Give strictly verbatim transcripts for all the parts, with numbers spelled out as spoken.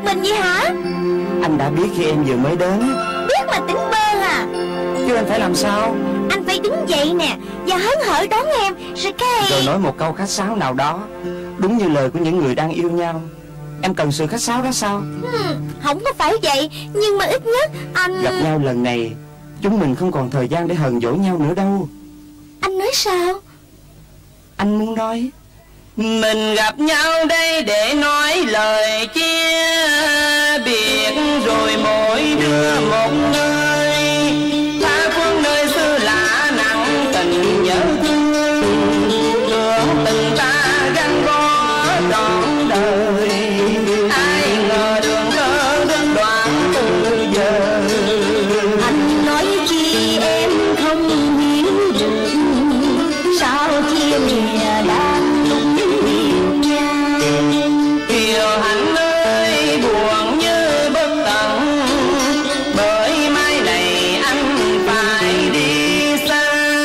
mình vậy hả? Anh đã biết khi em vừa mới đến. Biết mà tỉnh bơ à? Chứ anh phải làm sao? Anh phải đứng dậy nè và hớn hở đón em. Rồi cái Rồi nói một câu khách sáo nào đó, đúng như lời của những người đang yêu nhau. Em cần sự khách sáo đó sao? hmm, Không có phải vậy, nhưng mà ít nhất anh... Gặp nhau lần này, chúng mình không còn thời gian để hờn dỗi nhau nữa đâu. Anh nói sao? Anh muốn nói mình gặp nhau đây để nói lời chia biệt, rồi mỗi đứa một nơi tha phương nơi xưa lạ nặng tình nhớ thương, tưởng tình ta gắn bó trọn đời. Ai ngờ đường thơ đơn đoạn từ giờ. Anh nói chi em không hiểu được, sao chia lìa đang lúc yêu nhau. Kiều Hạnh ơi buồn như bất tận, bởi mai này anh phải đi xa.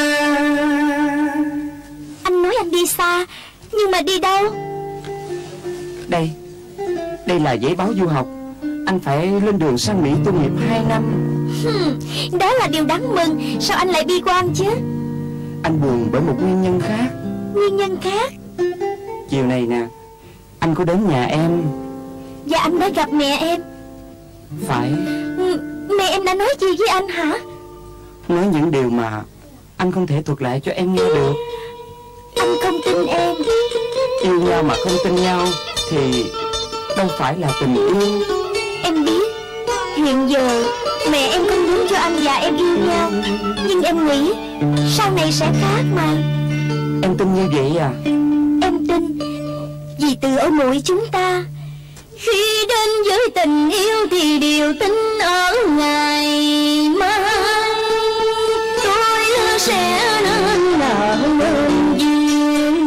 Anh nói anh đi xa, nhưng mà đi đâu? đây, đây là giấy báo du học. Anh phải lên đường sang Mỹ tu nghiệp hai năm. Hmm, đó là điều đáng mừng. Sao anh lại bi quan chứ? Anh buồn bởi một nguyên nhân khác. Nguyên nhân khác? Chiều này nè, anh có đến nhà em. Và anh đã gặp mẹ em. Phải. Ừ, mẹ em đã nói gì với anh hả? Nói những điều mà anh không thể thuật lại cho em nghe được. Anh không tin em. Yêu nhau mà không tin nhau thì đâu phải là tình yêu. Em biết hiện giờ mẹ em không muốn cho anh và em yêu nhau, nhưng em nghĩ sau này sẽ khác mà. Em tin như vậy à? Em tin vì từ ở mũi chúng ta, khi đến với tình yêu thì điều tin ở ngày mai tôi sẽ nên nở nên duyên.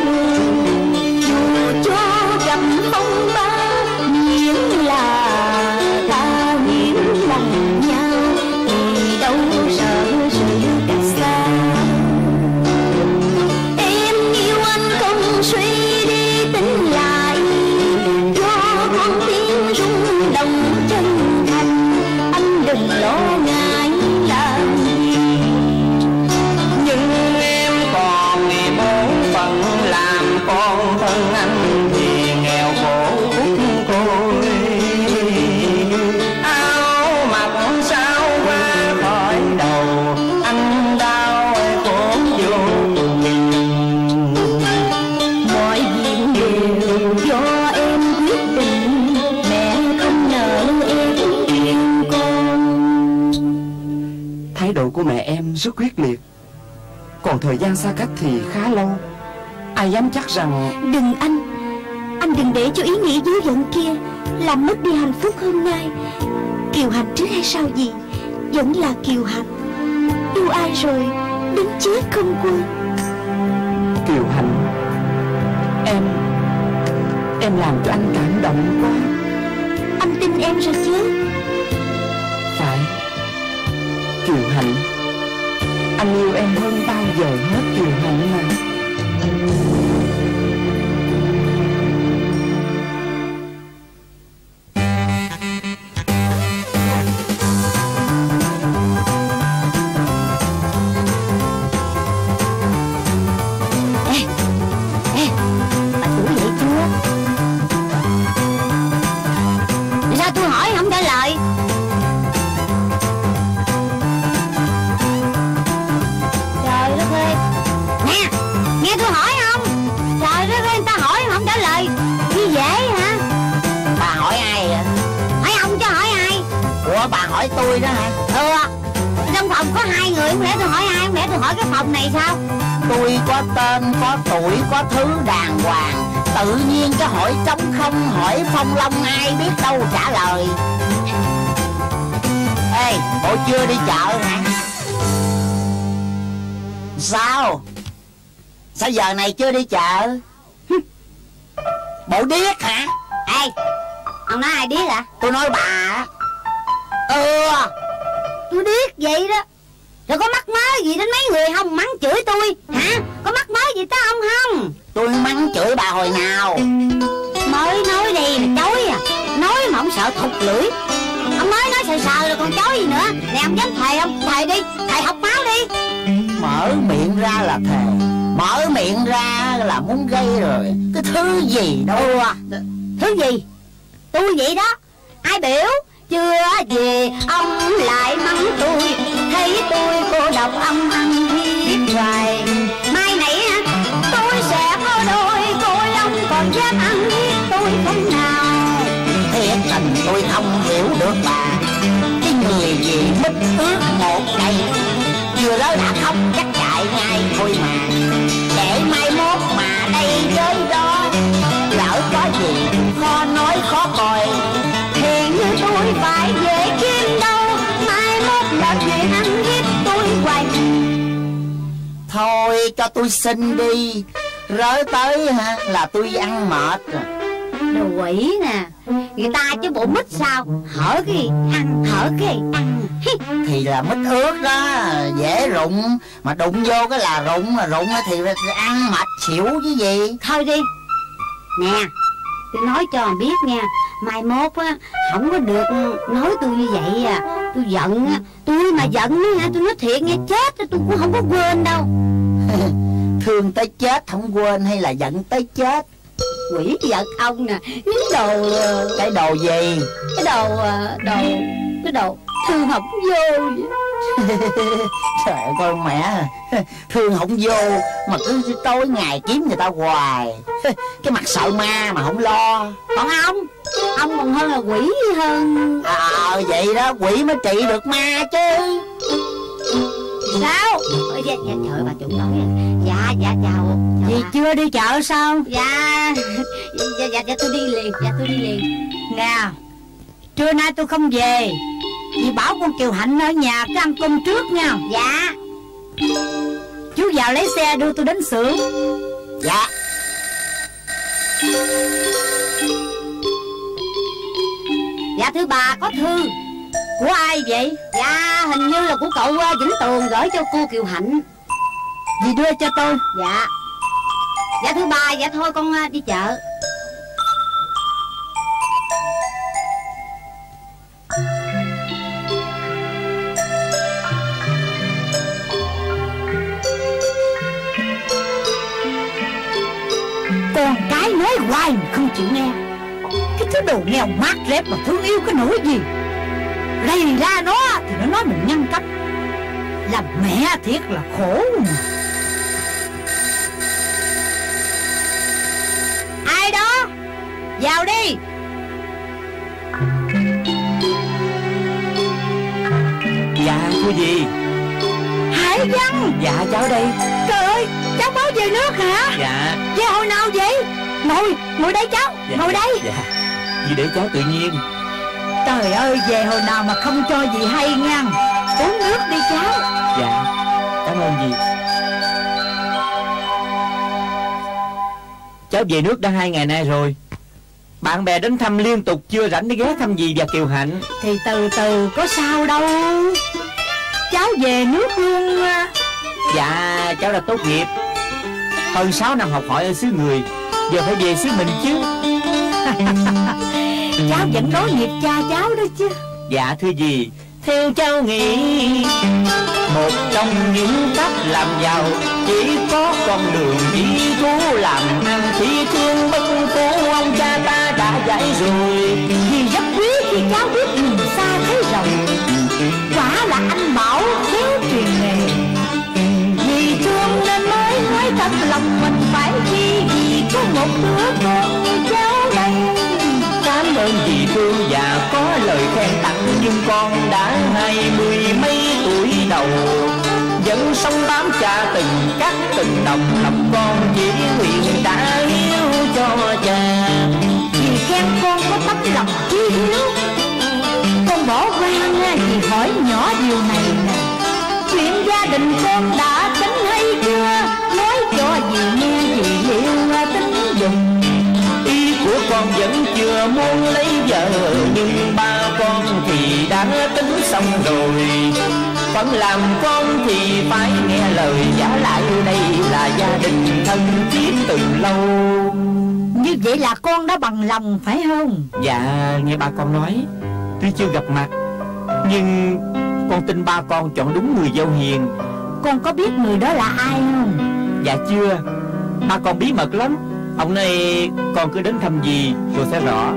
Dù cho gặp phong ba, miễn là ta hiểu lòng nhau thì đâu sợ sự cách xa. Em yêu anh không suy đi tính lại, cho con tim rung động chân thành. Anh đừng lo ngại làm gì. Nhưng em còn nghĩ bổn phận làm con thân anh thì nghèo khổ út côi. Áo mặc sao qua khỏi đầu, anh đau khổ vô cùng. Mọi việc đều do em quyết định, mẹ không nỡ em yêu con. Thái độ của mẹ em rất quyết liệt. Còn thời gian xa cách thì khá lâu. Ai dám chắc rằng... Đừng anh, anh đừng để cho ý nghĩ dối giận kia làm mất đi hạnh phúc hôm nay. Kiều Hạnh trước hay sau gì vẫn là Kiều Hạnh. Yêu ai rồi đến chết không quên. Kiều Hạnh, Em Em làm cho anh cảm động quá. Anh tin em rồi chứ? Phải. Kiều Hạnh, anh yêu em hơn bao giờ hết Kiều Hạnh mà. Tôi đó hả? Ừ. Trong phòng có hai người, không lẽ tôi hỏi ai? Không lẽ tôi hỏi cái phòng này sao? Tôi có tên, có tuổi, có thứ đàng hoàng. Tự nhiên cái hỏi trống không, hỏi phong long ai biết đâu trả lời. Ê, bộ chưa đi chợ hả? Sao? Sao giờ này chưa đi chợ? Bộ điếc hả? Ê, ông nói ai điếc hả? Tôi nói bà á. Ừ, tôi điếc vậy đó. Rồi có mắc mớ gì đến mấy người không mắng chửi tôi hả? Có mắc mớ gì tới ông không? Tôi mắng chửi bà hồi nào? Mới nói đi mà chối à. Nói mà không sợ thụt lưỡi. Ông mới nói sờ sờ rồi còn chối gì nữa. Nè ông dám thề không? Thề đi, thề học máu đi. Mở miệng ra là thề, mở miệng ra là muốn gây rồi. Cái thứ gì đâu à. Thứ gì? Tôi vậy đó. Ai biểu? Chưa về ông lại mắng tôi, thấy tôi cô độc âm ăn hiếp hoài. Mai này tôi sẽ có đôi cô long còn dám ăn hiếp tôi không nào. Thiệt tình tôi không hiểu được bà. Cái người gì mít ướt một ngày vừa đó đã khóc chắc chạy ngay thôi mà. Để mai mốt mà đây tới đó lỡ có gì khó nói khó coi thì như tôi phải về kiếm đâu. Mai mốt là chuyện ăn hiếp tôi hoài. Thôi cho tôi xin đi, rớ tới hả là tôi ăn mệt rồi. Đồ quỷ nè, người ta chứ bộ mít sao, hở cái ăn, hở cái ăn. Thì là mít ướt đó, dễ rụng, mà đụng vô cái là rụng, mà rụng thì ăn mệt xỉu chứ gì. Thôi đi. Nè, tôi nói cho mà biết nha, mai mốt á, không có được nói tôi như vậy à. Tôi giận á, tôi mà giận á, tôi nói thiệt nghe, chết tôi cũng không có quên đâu. Thương tới chết không quên hay là giận tới chết? Quỷ giận ông nè, cái đồ... Cái đồ gì? Cái đồ... đồ... cái đồ thương không vô vậy. Trời ơi con mẹ, thương không vô mà cứ tối ngày kiếm người ta hoài. Cái mặt sợ ma mà không lo. Còn ông, ông còn hơn là quỷ hơn. Ờ à, vậy đó, quỷ mới trị được ma chứ. Sao? Ôi, dạ, dạ, trời ơi, bà chủ nói dạ, dạ, chào. Gì bà. Chưa đi chợ sao? Dạ, dạ, dạ, dạ, tôi đi liền, dạ, tôi đi liền. Nè, trưa nay tôi không về, vì bảo con Kiều Hạnh ở nhà cứ ăn cơm trước nha. Dạ. Chú vào lấy xe đưa tôi đến xưởng. Dạ. Dạ thưa bà, có thư. Của ai vậy? Dạ hình như là của cậu Vĩnh Tường gửi cho cô Kiều Hạnh. Dì đưa cho tôi. Dạ. Dạ thưa bà, dạ thôi con đi chợ. Con cái nói hoài mà không chịu nghe. Cái thứ đồ nghèo mát rép mà thương yêu cái nỗi gì. Rầy ra nó thì nó nói mình nhân cấp. Làm mẹ thiệt là khổ mà. Ai đó? Vào đi. Dạ cô gì? Hải Văn. Dạ cháu đây. Trời ơi, cháu báo về nước hả? Dạ. Về hồi nào vậy? Ngồi, ngồi đây cháu. Dạ, ngồi đây. Dạ, vì để cháu tự nhiên. Trời ơi, về hồi nào mà không cho gì hay nha. Uống nước đi cháu. Dạ, cảm ơn dì. Cháu về nước đã hai ngày nay rồi. Bạn bè đến thăm liên tục, chưa rảnh để ghé thăm dì và Kiều Hạnh. Thì từ từ có sao đâu. Cháu về nước luôn. Dạ, cháu đã tốt nghiệp. Hơn sáu năm học hỏi ở xứ người, giờ phải về xứ mình chứ. Cháu vẫn nối nghiệp cha cháu đó chứ. Dạ thưa dì, theo cháu nghĩ một trong những cách làm giàu chỉ có con đường đi thú làm ăn thì thương bất phú ông cha ta đã dạy rồi. Vì rất quý khi cháu biết nhìn xa thấy rộng, quả là anh Bảo khéo truyền nghề. Vì thương nên mới nói thật lòng mình phải chi, vì có một đứa con như cháu đây. Cảm ơn dì thương và có lời khen tặng, nhưng con đã hai mươi mấy tuổi đầu, vẫn sống bám cha từng cắt từng đồng, lòng con chỉ nguyện đã hiếu cho cha. Vì khen con có tấm lòng chí hiếu, con bỏ qua nha vì hỏi nhỏ điều này nè. Chuyện gia đình con đã tính hay chưa, nói cho dì nghe dì liệu tính dùng. Ý của con vẫn chưa muốn lấy vợ, nhưng ba con thì đã tính xong rồi. Vẫn làm con thì phải nghe lời, giả lại đây là gia đình thân thiết từ lâu. Như vậy là con đã bằng lòng phải không? Dạ, nghe ba con nói, tuy chưa gặp mặt, nhưng con tin ba con chọn đúng người dâu hiền. Con có biết người đó là ai không? Dạ chưa, ba con bí mật lắm. Ông này con cứ đến thăm dì rồi sẽ rõ.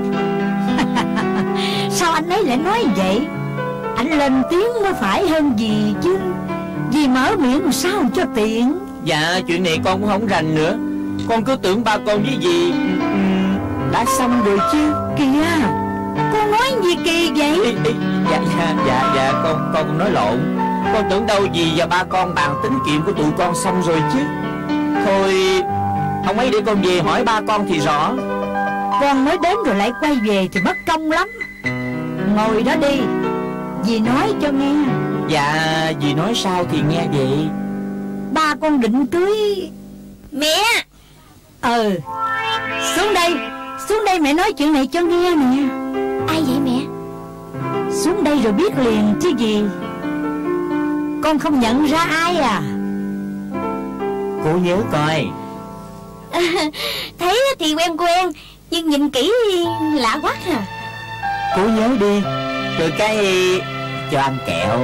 Sao anh ấy lại nói vậy? Anh lên tiếng mới phải hơn gì chứ. Dì mở miệng sao cho tiện. Dạ, chuyện này con cũng không rành nữa. Con cứ tưởng ba con với dì um, đã xong rồi chứ. Kìa, con nói gì kỳ vậy? Ý, ý, dạ, dạ, dạ, dạ, con con cũng nói lộn. Con tưởng đâu dì và ba con bàn tính chuyện của tụi con xong rồi chứ. Thôi, ông ấy để con về hỏi ba con thì rõ. Con mới đến rồi lại quay về thì mất công lắm. Ngồi đó đi, dì nói cho nghe. Dạ, dì nói sao thì nghe vậy. Ba con định cưới. Mẹ. Ừ, xuống đây. Xuống đây mẹ nói chuyện này cho nghe nè. Ai vậy mẹ? Xuống đây rồi biết liền chứ gì. Con không nhận ra ai à? Cô nhớ coi. À, thấy thì quen quen, nhưng nhìn kỹ lạ quá à. Cô nhớ đi, rồi cái cho ăn kẹo.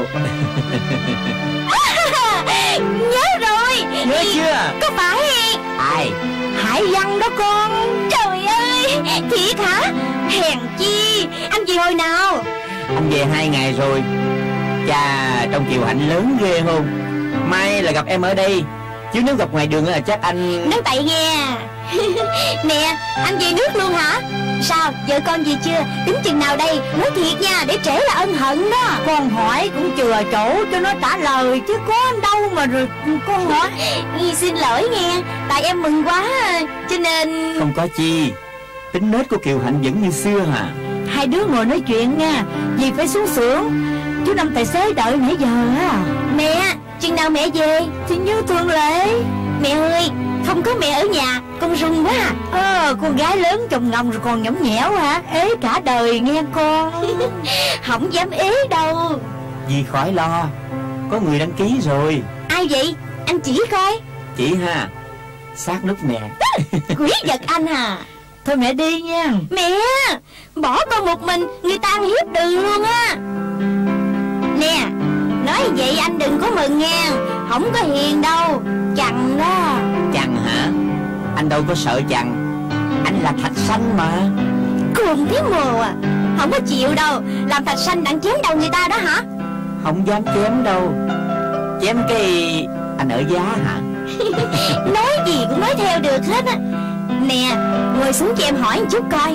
Nhớ rồi. Nhớ chưa? Có phải Ai? Hải Văn đó con. Trời ơi, thiệt hả? Hèn chi, anh về hồi nào? Anh về hai ngày rồi. Chà, trong Kiều Hạnh lớn ghê không? May là gặp em ở đây, chứ nếu gặp ngoài đường là chắc anh... Nói bậy nghe. Nè, anh về nước luôn hả? Sao, vợ con về chưa? Tính chừng nào đây? Nói thiệt nha, để trễ là ân hận đó. Con hỏi cũng chừa chỗ cho nó trả lời, chứ có đâu mà rồi con hỏi. Xin lỗi nghe, tại em mừng quá cho nên... Không có chi, tính nết của Kiều Hạnh vẫn như xưa hả? Hai đứa ngồi nói chuyện nha, dì phải xuống xưởng. Chú Năm tài xế đợi nãy giờ á. Mẹ, chừng nào mẹ về? Thì như thường lệ. Mẹ ơi, không có mẹ ở nhà, con run quá à. Ờ, con gái lớn chồng ngồng rồi còn nhõng nhẽo hả? Ế cả đời nghe con. Không dám ế đâu. Dì khỏi lo, có người đăng ký rồi. Ai vậy? Anh chỉ coi. Chị ha, sát nút nè. Quý vật anh à. Thôi mẹ đi nha. Mẹ, bỏ con một mình, người ta ăn hiếp đường luôn á. Nè, nói vậy anh đừng có mừng nha. Không có hiền đâu, chằn đó. Chằn hả? Anh đâu có sợ chằn, anh là thạch xanh mà. Cuồng thế mồ à. Không có chịu đâu, làm thạch xanh đặng chém đầu người ta đó hả? Không dám chém đâu. Chém cái anh ở giá hả? Nói gì cũng nói theo được hết á. Nè, ngồi xuống cho em hỏi một chút coi.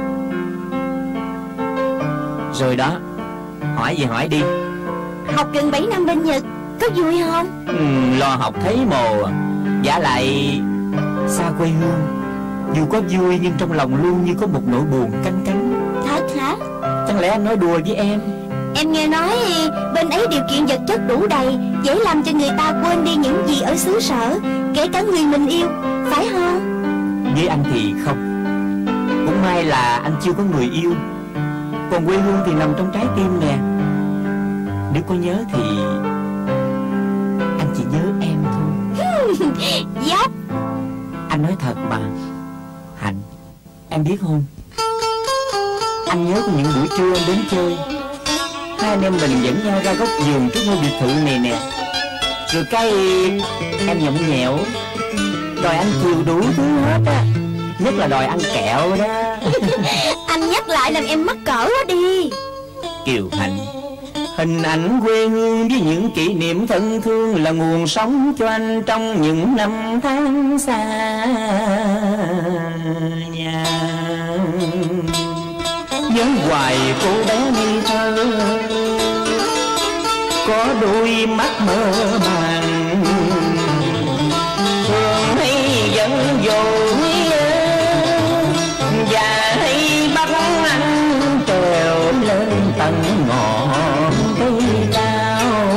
Rồi đó, hỏi gì hỏi đi. Học gần bảy năm bên Nhật, có vui không? ừ, Lo học thấy mồ à. Giả lại xa quê hương, dù có vui nhưng trong lòng luôn như có một nỗi buồn canh cánh. Thật hả? Chẳng lẽ anh nói đùa với em? Em nghe nói bên ấy điều kiện vật chất đủ đầy, dễ làm cho người ta quên đi những gì ở xứ sở, kể cả người mình yêu, phải không? Với anh thì không. Cũng may là anh chưa có người yêu, còn quê hương thì nằm trong trái tim nè. Nếu có nhớ thì anh chỉ nhớ em thôi. Dốc. Anh nói thật mà Hạnh, em biết không, anh nhớ có những buổi trưa em đến chơi, hai anh em mình dẫn nhau ra góc vườn trước ngôi biệt thự này nè. Rồi cái em nhõng nhẽo đòi anh chiều đủ thứ hết á, nhất là đòi ăn kẹo đó. Anh nhắc lại làm em mắc cỡ quá đi. Kiều Hạnh, hình ảnh quê hương với những kỷ niệm thân thương là nguồn sống cho anh trong những năm tháng xa nhà. Nhớ hoài cô bé ngây thơ, có đôi mắt mơ màng, thường hay dẫn dội và hay bắt anh trèo lên tận ngọn cây cao.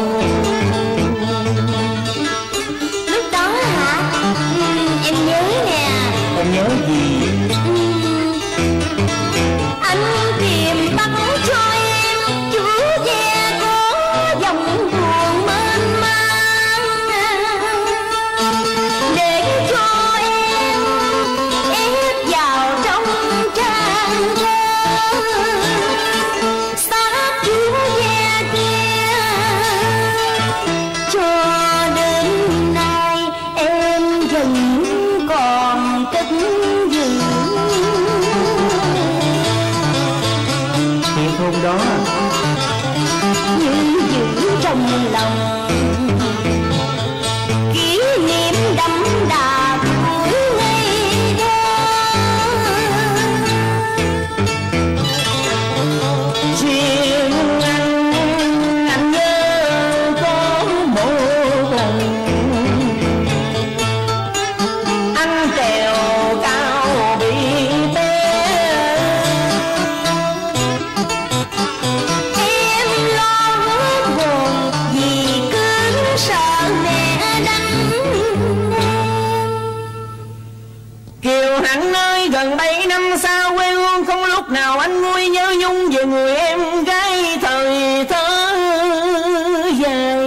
Lúc đó hả? Ừ, em nhớ nè. Em nhớ gì? Ừ, anh tìm bắt cho em chú ve có dòng buồn mênh mang, để cho em ép vào đó như giữ trong lòng kỷ niệm đậm đà tuổi ngây thơ. Riêng anh, anh nhớ có một lần anh trèo cao bị té, Em lo hốt hồn vì cơn sợ mẹ đánh em. Kiều Hạnh ơi, gần bảy năm sau quê hương không lúc nào anh nguôi nhớ nhung về người em gái thời thơ dài.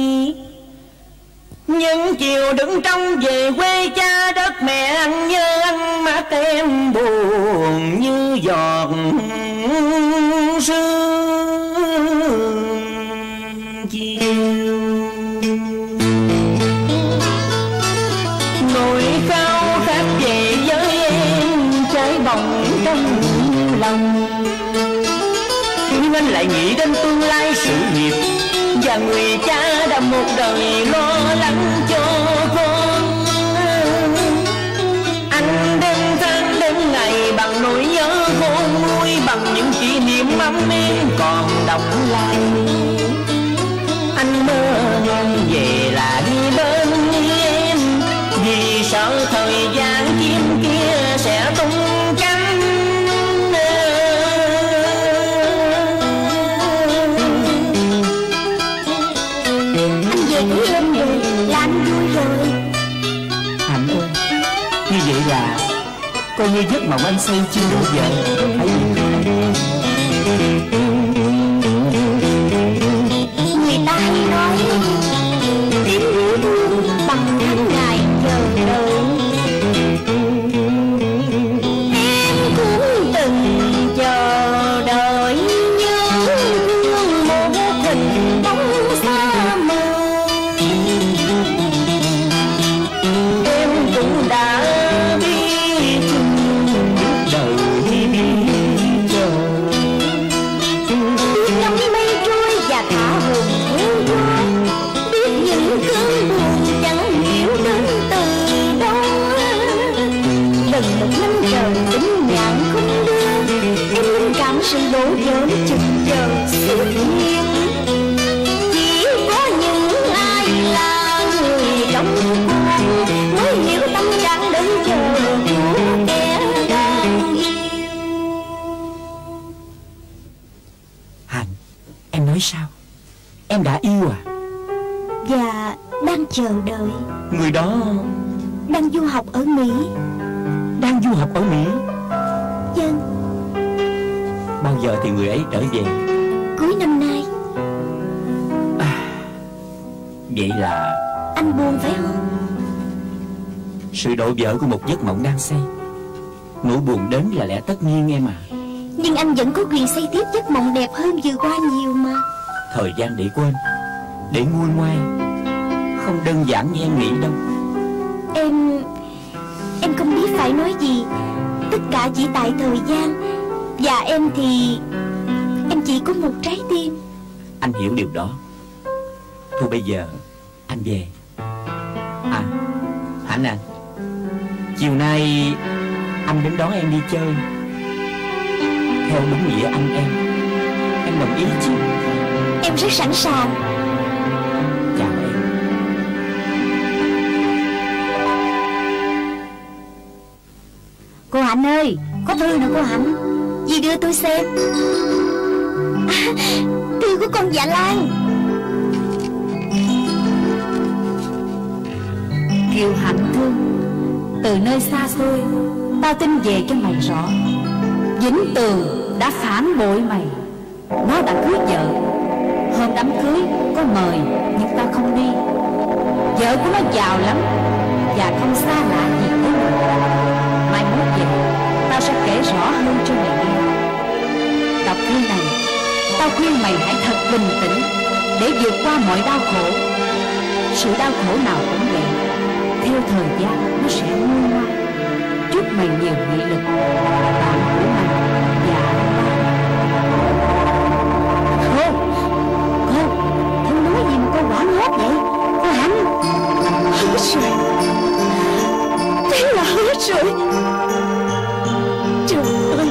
Những chiều đứng trong về quê cha đất mẹ, anh nhớ anh mắt em buồn như giọt sương chiều. Nỗi khao khát về với em cháy bỏng trong lòng, nhưng anh lại nghĩ đến tương lai sự nghiệp và người cha đã một đời lo lắng cho con. Anh đêm tháng đêm ngày bằng nỗi nhớ khôn nguôi, bằng những kỷ niệm ấm êm còn đọng lại. Anh mơ em về là đi bên em, vì sợ thời gian chim kia sẽ tung cánh. Anh về với em rồi là anh vui rồi. Hạnh ơi, như vậy là coi như giấc mộng anh xây chưa đủ vợ. Hãy Người ta hay nói tim yêu thương bằng tháng ngày chờ đợi. Em cũng từng chờ đợi như thương một hình bóng xa mờ. Em cũng đã biết đời biết chờ, Biết ngắm mây trôi và thả hồn theo gió, biết những cơn buồn chẳng hiểu đến từ đâu. Lần một năm trời tính nhạn không đưa, em linh cảm sự đổ vỡ chực chờ sự nhiên. Chỉ có những ai là người trong cuộc mới hiểu tâm trạng đợi chờ của kẻ đang yêu. Hạnh, em nói sao? Em đã yêu à? Và đang chờ đợi. Người đó Đang du học ở Mỹ. đang du học ở Mỹ. Vâng, Bao giờ thì người ấy trở về? cuối năm nay. À, vậy là Anh buồn phải không? sự đổ vỡ của một giấc mộng đang xây. Nỗi buồn đến là lẽ tất nhiên em à. Nhưng anh vẫn có quyền xây tiếp giấc mộng đẹp hơn vừa qua nhiều mà. Thời gian để quên, để nguôi ngoai, không đơn giản như em nghĩ đâu. Em... Em không biết phải nói gì. Tất cả chỉ tại thời gian. Và em thì... Em chỉ có một trái tim. Anh hiểu điều đó. Thôi bây giờ anh về. À, Hạnh à, chiều nay anh đến đón em đi chơi. Theo đúng nghĩa anh em. Em đồng ý chứ? Em rất sẵn sàng. Chào em. Cô Hạnh ơi, có thư nè cô Hạnh. Dì đưa tôi xem. À, thư của con Dạ Lan. Kiều Hạnh thương, từ nơi xa xôi tao tin về cho mày rõ. Vĩnh Tường đã phản bội mày. Nó đã cưới vợ. Hôm đám cưới có mời nhưng tao không đi. Vợ của nó giàu lắm và không xa lạ gì tới mình. Mai mốt về tao sẽ kể rõ hơn cho mày nghe. Đọc thư này, tao khuyên mày hãy thật bình tĩnh để vượt qua mọi đau khổ. Sự đau khổ nào cũng vậy, theo thời gian nó sẽ nguôi ngoai. Chúc mày nhiều nghị lực. Bạn của mày và anh ta. rồi. Trời ơi,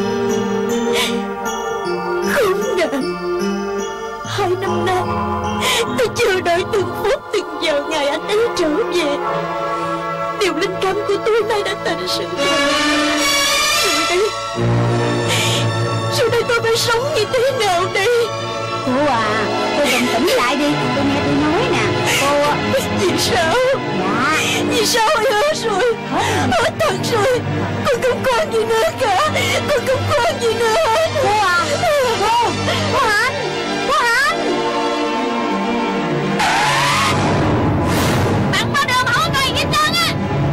khốn nạn. Hai năm nay tôi chờ đợi từng phút từng giờ ngày anh ấy trở về. Điều linh cảm của tôi nay đã thành sự thật. Rồi đây, rồi đây tôi phải sống như thế nào đây? Cô à, cô bình tĩnh lại đi. Tôi nghe tôi nói nè. Cô... Vì sao? Dạ. Vì sao ai hết rồi? Hết thật rồi. Con không còn gì nữa cả. Con không còn gì nữa hết. Cô à, cô, cô Hạnh, cô Hạnh. Bạn bao đường hỏi coi hết trơn á.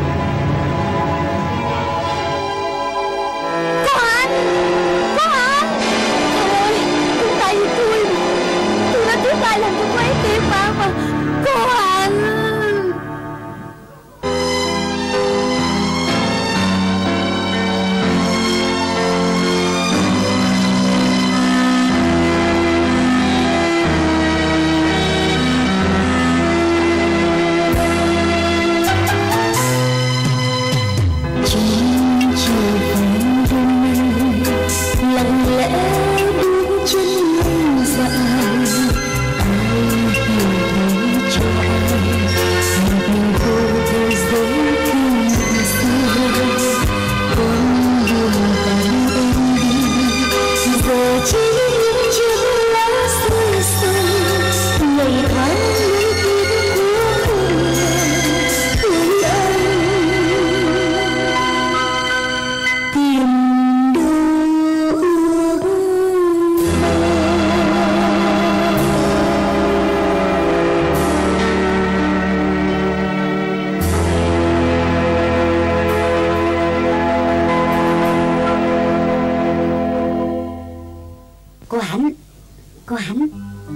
Cô Hạnh, cô Hạnh. Thôi, cũng tại vì tôi Tôi đã tiếp tay làm cho mấy tim mà mà cô Hạnh. Lặng lẽ bước chân ngân dại, ai hiểu thấu cho ai một mình cô thế giới thương xưa. Con đường vắng em đi, giờ chỉ những chiếc lá rơi rơi, ngày tháng những tiếng của người anh tìm Cô Hạnh, cô Hạnh,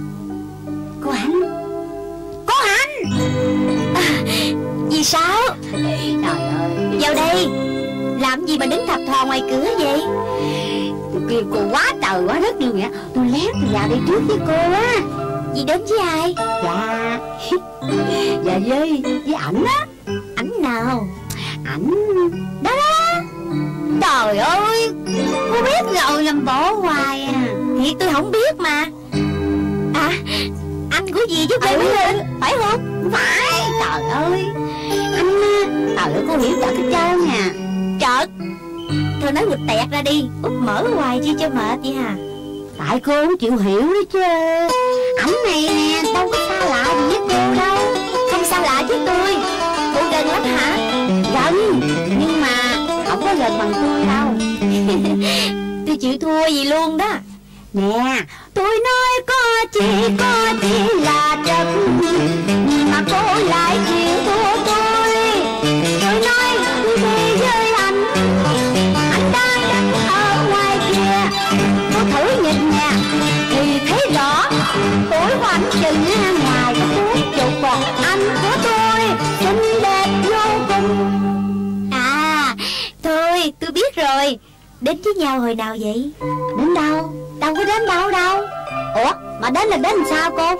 cô Hạnh, cô Hạnh. À, vì sao? Trời ơi, Vào đây. Làm gì mà đứng thập thò ngoài cửa vậy? tôi kêu cô quá trời quá đất luôn vậy. Tôi lén tôi vào đây trước với cô á. Dì đến với ai? Dạ, dạ với với ảnh á. Ảnh nào? Ảnh đó đó. Trời ơi, cô biết rồi làm bộ hoài à. Thiệt tôi không biết mà. À, anh của dì giúp em lên, phải không? Phải, trời ơi. Anh á, trời ơi, cô hiểu chợt hết trơn nè. Chợt? Thôi nói quịch tẹt ra đi, úp mở hoài chi cho mệt vậy hả? Tại cô không chịu hiểu đó chứ. Ảnh này nè, đâu có xa lạ gì với cô đâu. Không xa lạ với tôi. Cô gần lắm hả? Gần, nhưng mà không có gần bằng tôi đâu. Tôi chịu thua gì luôn đó. Nè, tôi nói có chỉ có chỉ là trật, mà cô lại chịu thua tôi. Tôi nói tôi đi với anh, anh đang đứng ở ngoài kia. Cô thử nhìn nè, thì thấy rõ tuổi của anh chừng ngoài có bốn chục, còn anh của tôi xinh đẹp vô cùng. À, thôi tôi biết rồi. Đến với nhau hồi nào vậy? Đến đâu? Đâu có đến đâu đâu. Ủa, mà đến là đến làm sao cô?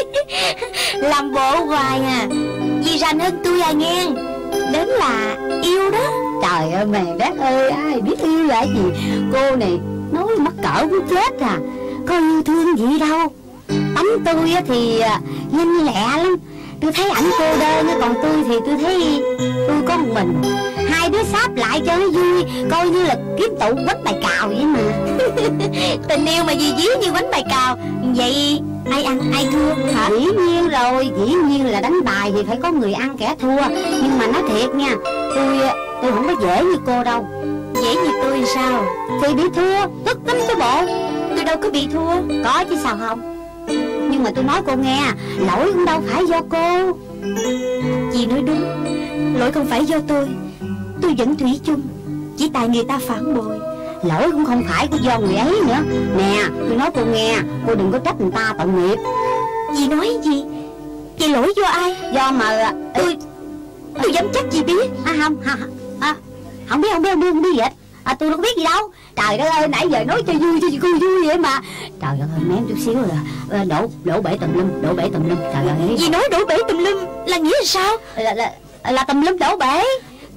Làm bộ hoài à. Vì rành hơn tôi à nghe. Đến là yêu đó. Trời ơi mẹ bác ơi, ai biết yêu là gì. Cô này nói mắc cỡ cũng chết à. Có yêu thương gì đâu. Tánh tôi thì nhanh lẹ lắm. Tôi thấy ảnh cô đơn, còn tôi thì tôi thấy tôi có một mình. Hai đứa sáp lại cho nó vui, coi như là kiếm tụ bánh bài cào vậy mà. Tình yêu mà gì dí như bánh bài cào. Vậy ai ăn ai thua hả? Dĩ nhiên rồi, dĩ nhiên là đánh bài thì phải có người ăn kẻ thua. Nhưng mà nói thiệt nha, tôi tôi không có dễ như cô đâu. Dễ như tôi thì sao? Thì bị thua, tức lắm chứ bộ. Tôi đâu có bị thua. Có chứ sao không. Nhưng mà tôi nói cô nghe, lỗi cũng đâu phải do cô. Dì nói đúng, lỗi không phải do tôi. Tôi vẫn thủy chung, chỉ tại người ta phản bội. Lỗi cũng không phải của do người ấy nữa. Nè, tôi nói cô nghe, cô đừng có trách người ta tội nghiệp. Dì nói gì? Vậy lỗi do ai? Do mà Tôi Tôi dám chắc dì biết. À không, à, à, không biết, không biết, không biết, không biết gì hết. À, tôi đâu có biết gì đâu. Trời đất ơi, nãy giờ nói cho vui, cho cô vui vậy mà. Trời ơi, mém chút xíu là đổ đổ bể tùm lum, đổ bể tùm lum. Trời ơi. Dì nói đổ bể tùm lum là nghĩa là sao? Là, là, là tùm lum đổ bể.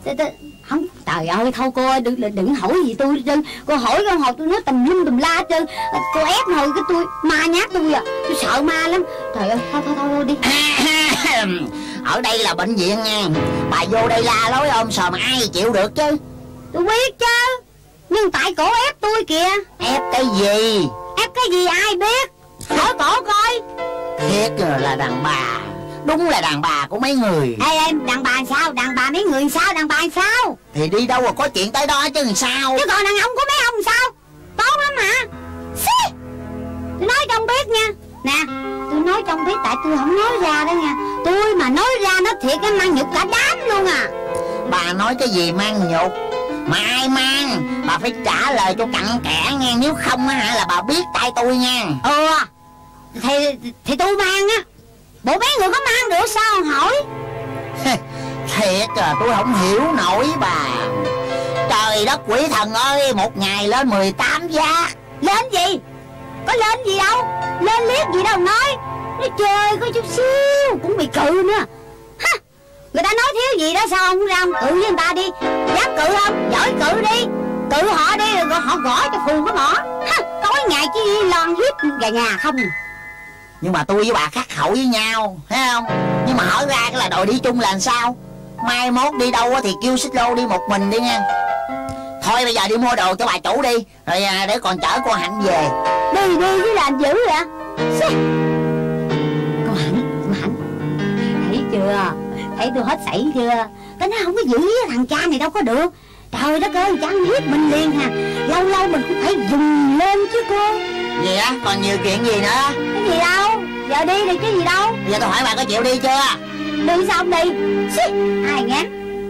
Không, trời ơi, thôi cô ơi, đừng, đừng hỏi gì tôi chứ. Cô hỏi con hồi tôi nói tùm lum tùm la hết trơn. Cô ép hồi cái tôi ma nhát tôi à. Tôi sợ ma lắm. Trời ơi, thôi thôi thôi, thôi đi. Ở đây là bệnh viện nha. Bà vô đây la lối ôm sòm ai chịu được chứ. Tôi biết chứ, nhưng tại cổ ép tôi kìa. Ép cái gì? Ép cái gì ai biết. Hỏi cổ coi. Thiệt là đàn bà. Đúng là đàn bà của mấy người. Ê em, đàn bà sao? Đàn bà mấy người sao? Đàn bà sao? Thì đi đâu mà có chuyện tới đó chứ làm sao. Chứ còn đàn ông của mấy ông sao? Tốt lắm hả? Xí. Tôi nói cho ông biết nha. Nè, tôi nói cho ông biết tại tôi không nói ra đó nha. Tôi mà nói ra nó thiệt cái mang nhục cả đám luôn à. Bà nói cái gì mang nhục? Mà ai mang? Bà phải trả lời cho cặn kẽ nha. Nếu không á là bà biết tay tôi nha. Ừ, thì, thì tôi mang á. Bộ mấy người có mang được sao không hỏi? Thiệt à, tôi không hiểu nổi bà. Trời đất quỷ thần ơi, một ngày lên mười tám giá. Lên gì? Có lên gì đâu. Lên liếc gì đâu nói. Nó chơi có chút xíu cũng bị cự nữa. Ha, người ta nói thiếu gì đó sao không ra cự với người ta đi. Dám cự không? Giỏi cự đi. Cự họ đi rồi họ gõ cho phù cái mỏ. Ha, tối ngày chỉ lon hiếp gà nhà không. Nhưng mà tôi với bà khắc khẩu với nhau, thấy không? Nhưng mà hỏi ra cái là đòi đi chung là làm sao? Mai mốt đi đâu thì kêu xích lô đi một mình đi nha. Thôi bây giờ đi mua đồ cho bà chủ đi. Rồi để còn chở cô Hạnh về. Đi đi với làm dữ vậy. Xí. Cô Hạnh, cô Hạnh, thấy chưa? Thấy tôi hết sảy chưa? Cái nó không có giữ với thằng cha này đâu có được. Trời đất ơi, cha giết mình liền hà. Lâu lâu mình cũng phải dùng lên chứ cô. Gì á? Còn nhiều chuyện gì nữa? Cái gì đâu? Giờ đi được chứ gì đâu. Giờ tôi hỏi bà có chịu đi chưa? Đi sao không đi? Xí, ai ngán.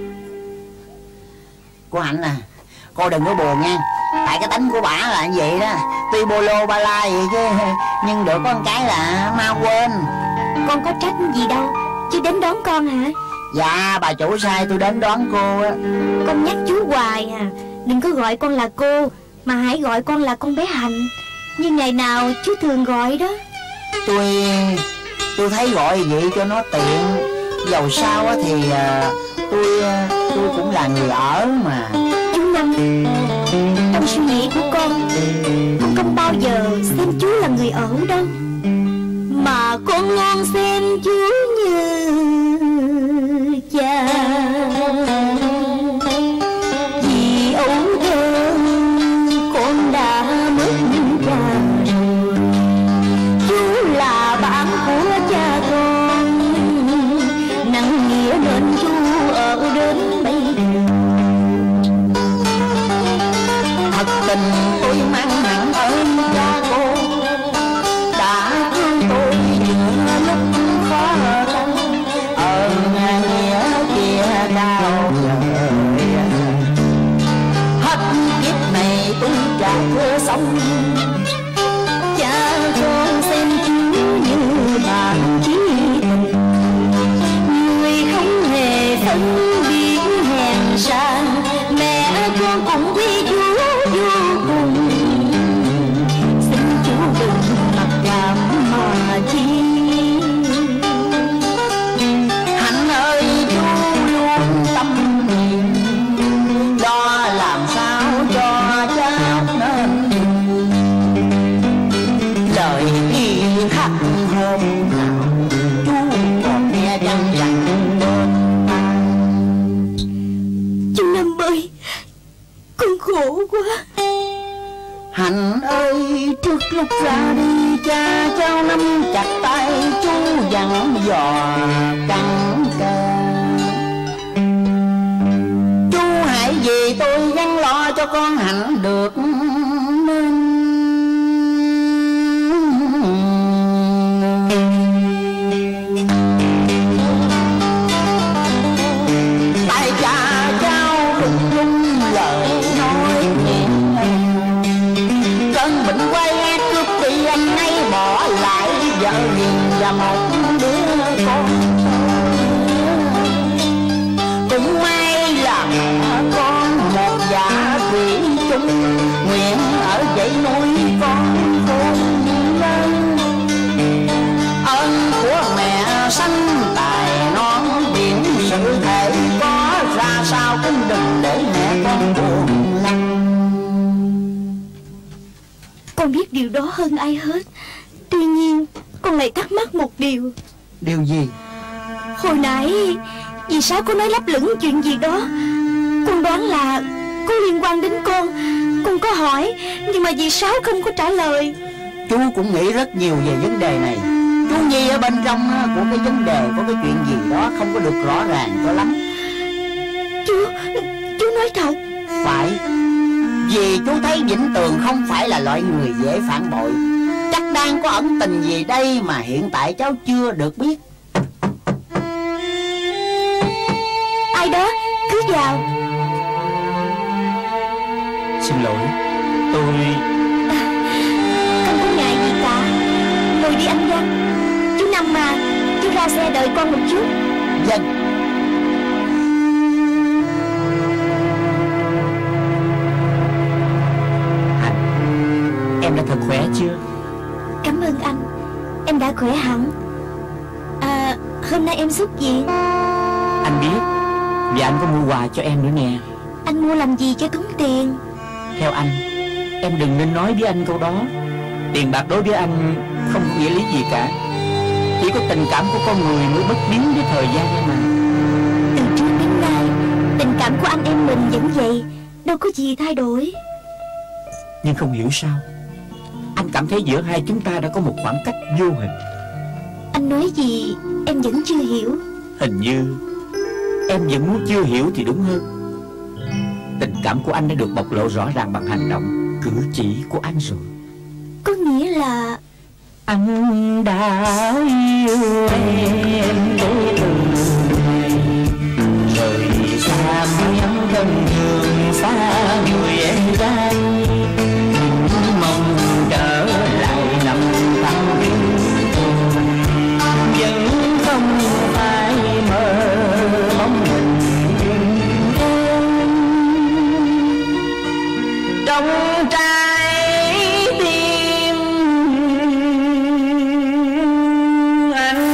Cô Hạnh à, cô đừng có buồn nha. Tại cái tính của bả là như vậy đó. Tuy bô lô ba la vậy chứ, nhưng được có một cái là mau quên. Con có trách gì đâu, chứ đến đón con hả? Dạ, bà chủ sai tôi đến đón cô á. Con nhắc chú hoài à. Đừng có gọi con là cô, mà hãy gọi con là con bé Hạnh, như ngày nào chú thường gọi đó. Tôi tôi thấy gọi vậy cho nó tiện. Dầu sao á thì tôi tôi cũng là người ở mà. Chú Năm, trong suy nghĩ của con, con không bao giờ xem chú là người ở đâu, mà con luôn xem chú như cha. Vì ấu thơ con đã mất cha rồi, chú là bạn của cha con, nặng nghĩa nên chú ở đến bây giờ. Thật tình tôi mang nặng ơn cha cô, đã thương tôi giữa lúc khó khăn, ở nghĩa kia cao vời. Hết kiếp này tôi trả thơ sống, Cha con xem chú như bạn chí tình, người không hề phân biệt hèn sang. Mẹ con cũng quý chú vô cùng, xin chú đừng mặc cảm mà chi. Hạnh ơi chú luôn tâm niệm, lo làm sao cho cha nên lời y khắc hôm nào chú còn nghe chăng rằng Chú Năm ơi, con khổ quá. Hạnh ơi, trước lúc ra đi cha cháu nắm chặt tay chú dặn dò căng cơ. Chú hãy vì tôi gắng lo cho con Hạnh được nên. Tại cha cháu đừng dung lời nói nhẹ, cơn bệnh quay ác cướp đi anh ấy, bỏ lại vợ hiền và một đứa con. Cũng may là mẹ con một dạ thủy chung, sao cũng đừng để mẹ con buồn lắm. Con biết điều đó hơn ai hết. Tuy nhiên con lại thắc mắc một điều. Điều gì? Hồi nãy dì Sáu có nói lấp lửng chuyện gì đó. Con đoán là có liên quan đến con. Con có hỏi nhưng mà dì Sáu không có trả lời. Chú cũng nghĩ rất nhiều về vấn đề này. Chú Nhi ở bên trong của cái vấn đề có cái chuyện gì đó không có được rõ ràng cho lắm. Chú Chú nói thật? Phải. Vì chú thấy Vĩnh Tường không phải là loại người dễ phản bội. Chắc đang có ẩn tình gì đây mà hiện tại cháu chưa được biết. Ai đó? Cứ vào. Xin lỗi, tôi... À, không có ngại gì cả. Ngồi đi anh Văn. Chú Năm mà, chú ra xe đợi con một chút. Vâng. Em đã thật khỏe chưa? Cảm ơn anh. Em đã khỏe hẳn. À, hôm nay em xuất viện. Anh biết. Và anh có mua quà cho em nữa nè. Anh mua làm gì cho tốn tiền? Theo anh, em đừng nên nói với anh câu đó. Tiền bạc đối với anh không có nghĩa lý gì cả. Chỉ có tình cảm của con người mới bất biến với thời gian mà. Từ trước đến nay, tình cảm của anh em mình vẫn vậy, đâu có gì thay đổi. Nhưng không hiểu sao, anh cảm thấy giữa hai chúng ta đã có một khoảng cách vô hình. Anh nói gì em vẫn chưa hiểu. Hình như em vẫn muốn chưa hiểu thì đúng hơn. Tình cảm của anh đã được bộc lộ rõ ràng bằng hành động, cử chỉ của anh rồi. Có nghĩa là anh đã yêu em để từ rời xa miếng thân thương, xa người em gái, mong trở lại năm tháng yêu vẫn không phải mơ bóng hình em trong trái tim anh.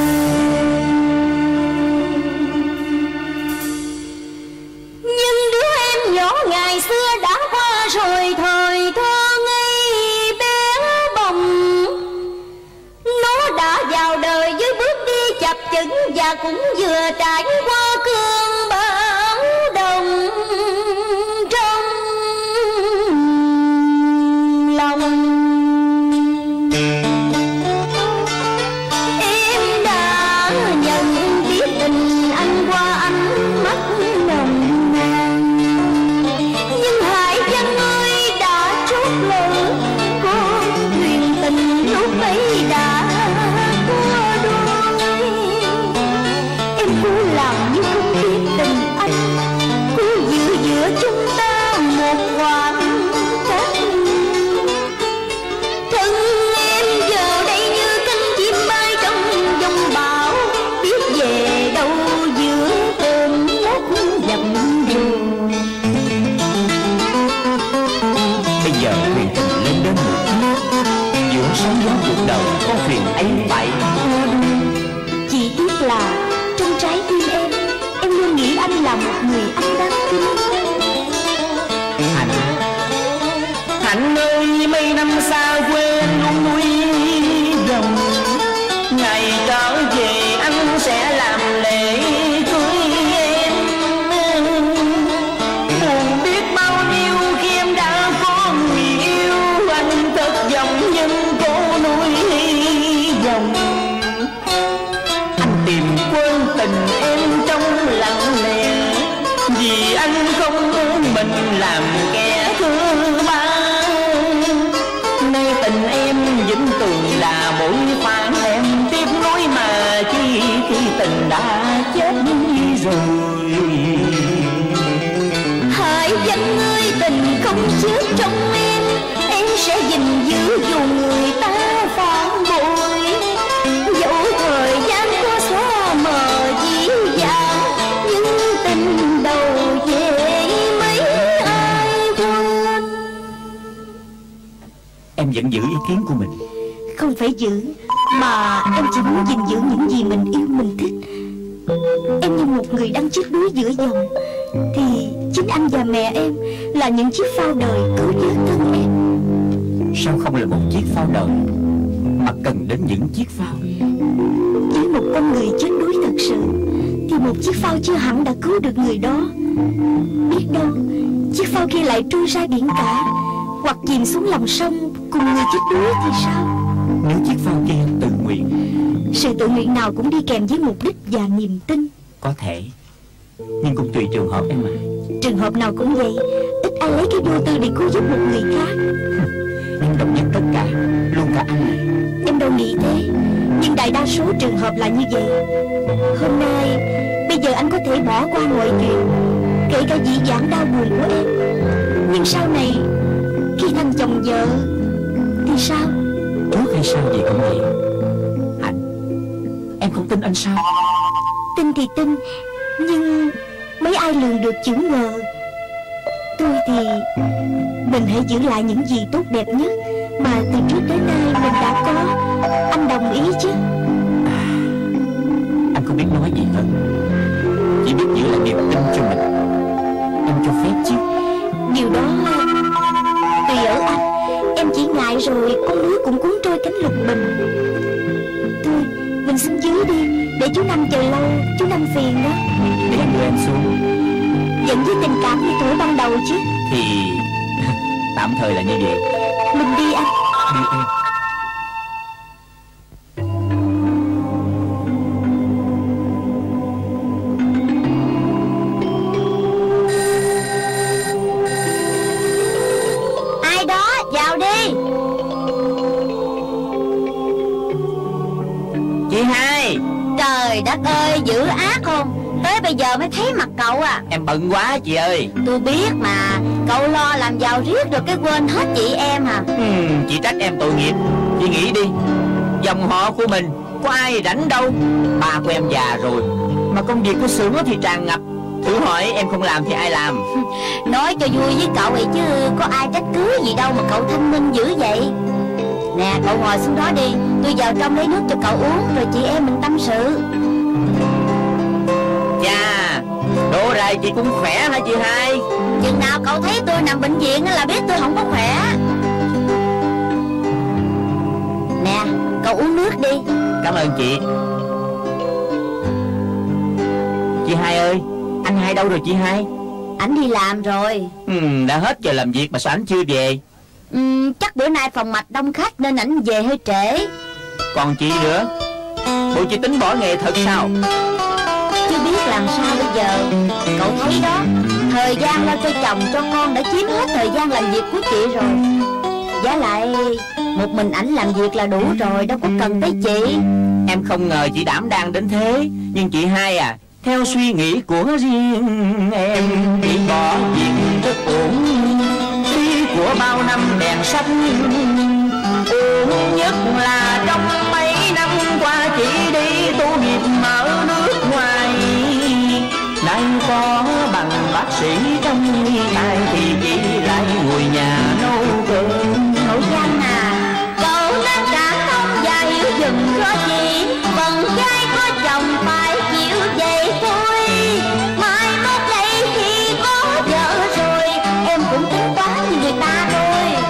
nhưng đứa em nhỏ ngày xưa đã qua rồi, thời thơ ngây bé bồng. Nó đã vào đời với bước đi chập chững và cũng vừa trải qua cơn bão đồng trong lòng. Em đã nhận biết tình anh qua ánh mắt nồng nàn, nhưng Hải Văn ơi đã chốt lời, con thuyền tình lúc ấy đã qua đôi. Em cố làm như không biết tình anh, cố giữ giữa chúng ta một khoảng cách. Thân em giờ đây như cánh chim bay trong dòng bão, biết về đâu giữa cơn lốc dập dồn. Bây giờ thuyền tình lên đến một chiếc, giữa sóng gió cuộc đời con thuyền ấy phải. Chỉ tiếc là trong trái tim em, em luôn nghĩ anh là một người anh đáng kính. Hạnh, Hạnh ơi, mấy năm xa quê luôn nuôi dòng, ngày trở về anh sẽ làm lễ cưới em. Buồn biết bao nhiêu khi em đã có người yêu, anh thất vọng nhưng cố nuôi dòng. Anh tìm quên tình em trong lặng lẽ, vì anh không muốn mình làm kẻ thứ ba. Nay tình em Vĩnh Tường là bội phản, em tiếp nối mà chi khi tình đã chết rồi. Hải Văn ơi, tình không chết trong em, em sẽ gìn giữ dù người ta phản bội. Dẫu thời gian có xóa mờ dĩ dàng, nhưng tình đầu về mấy ai quên. em vẫn giữ ý kiến của mình. Không phải giữ, mà em chỉ muốn gìn giữ những gì mình yêu mình thích. Em như một người đang chết đuối giữa dòng, thì chính anh và mẹ em là những chiếc phao đời cứu vớt thân em. Sao không là một chiếc phao đời mà cần đến những chiếc phao? Với một con người chết đuối thật sự thì một chiếc phao chưa hẳn đã cứu được người đó. Biết đâu chiếc phao kia lại trôi ra biển cả, hoặc chìm xuống lòng sông cùng người chết đuối thì sao? Nếu chiếc phao kia tự nguyện, sự tự nguyện nào cũng đi kèm với mục đích và niềm tin. có thể, nhưng cũng tùy trường hợp em ạ. Trường hợp nào cũng vậy, ít ai lấy cái vô tư để cứu giúp một người khác. Em đồng nhất tất cả, luôn cả anh này. Em đâu nghĩ thế, nhưng đại đa số trường hợp là như vậy. Hôm nay, bây giờ anh có thể bỏ qua mọi chuyện, kể cả dĩ vãng đau buồn của em. Nhưng sau này, khi thành chồng vợ thì sao? Trước hay sau gì cũng vậy. Anh, em không tin anh sao? Tin thì tin, nhưng mấy ai lường được chữ ngờ. Tôi thì mình hãy giữ lại những gì tốt đẹp nhất mà từ trước tới nay mình đã có. Anh đồng ý chứ? À, anh không biết nói gì hết, chỉ biết giữ lại niềm tin cho mình. Em cho phép chứ? Điều đó tùy ở anh. Em chỉ ngại rồi con núi cũng cuốn trôi cánh lục bình. Thôi mình xuống dưới đi, để chú Năm chờ lâu, chú Năm phiền đó. Để em đưa em xuống. Vẫn với tình cảm như tuổi ban đầu chứ? Thì tạm thời là như vậy. Mình đi anh. Đi em. Ai đó, vào đi. Chị Hai. Trời đất ơi, dữ ác không? Tới bây giờ mới thấy mặt cậu à. Em bận quá chị ơi. Tôi biết mà, cậu lo làm giàu riết rồi cái quên hết chị em à. hmm, Chị trách em tội nghiệp. Chị nghĩ đi, dòng họ của mình có ai rảnh đâu. Ba của em già rồi, mà công việc của xưởng thì tràn ngập. Thử hỏi em không làm thì ai làm? Nói cho vui với cậu vậy chứ có ai trách cứ gì đâu mà cậu thông minh dữ vậy. Nè, cậu ngồi xuống đó đi, tôi vào trong lấy nước cho cậu uống, rồi chị em mình tâm sự. Chà, đổ ra chị cũng khỏe hả chị Hai? Chừng nào cậu thấy tôi nằm bệnh viện là biết tôi không có khỏe. Nè, cậu uống nước đi. Cảm ơn chị. Chị Hai ơi, anh Hai đâu rồi chị Hai? Ảnh đi làm rồi. ừ, Đã hết giờ làm việc mà sao anh chưa về? ừ, Chắc bữa nay phòng mạch đông khách nên ảnh về hơi trễ. Còn chị nữa, bộ chị tính bỏ nghề thật sao? Chưa biết làm sao bây giờ. Cậu thấy đó, thời gian lo cho chồng cho con đã chiếm hết thời gian làm việc của chị rồi. Giá lại một mình ảnh làm việc là đủ rồi, đâu có cần tới chị. Em không ngờ chị đảm đang đến thế. Nhưng chị Hai à, theo suy nghĩ của riêng em, chị bỏ việc rất ổn. Ý của bao năm đèn xanh, ổn nhất là trong mấy năm qua chị đi tu nghiệp ở nước ngoài. Nay có bằng bác sĩ trong tay thì chị lại ngồi nhà nấu cơm. Cậu Giang à, cậu nên cảm thông và hiểu dùm cho chị. Phần trai có chồng phải chịu vậy thôi. Mai mốt đây khi có vợ rồi, em cũng tính toán như người ta thôi.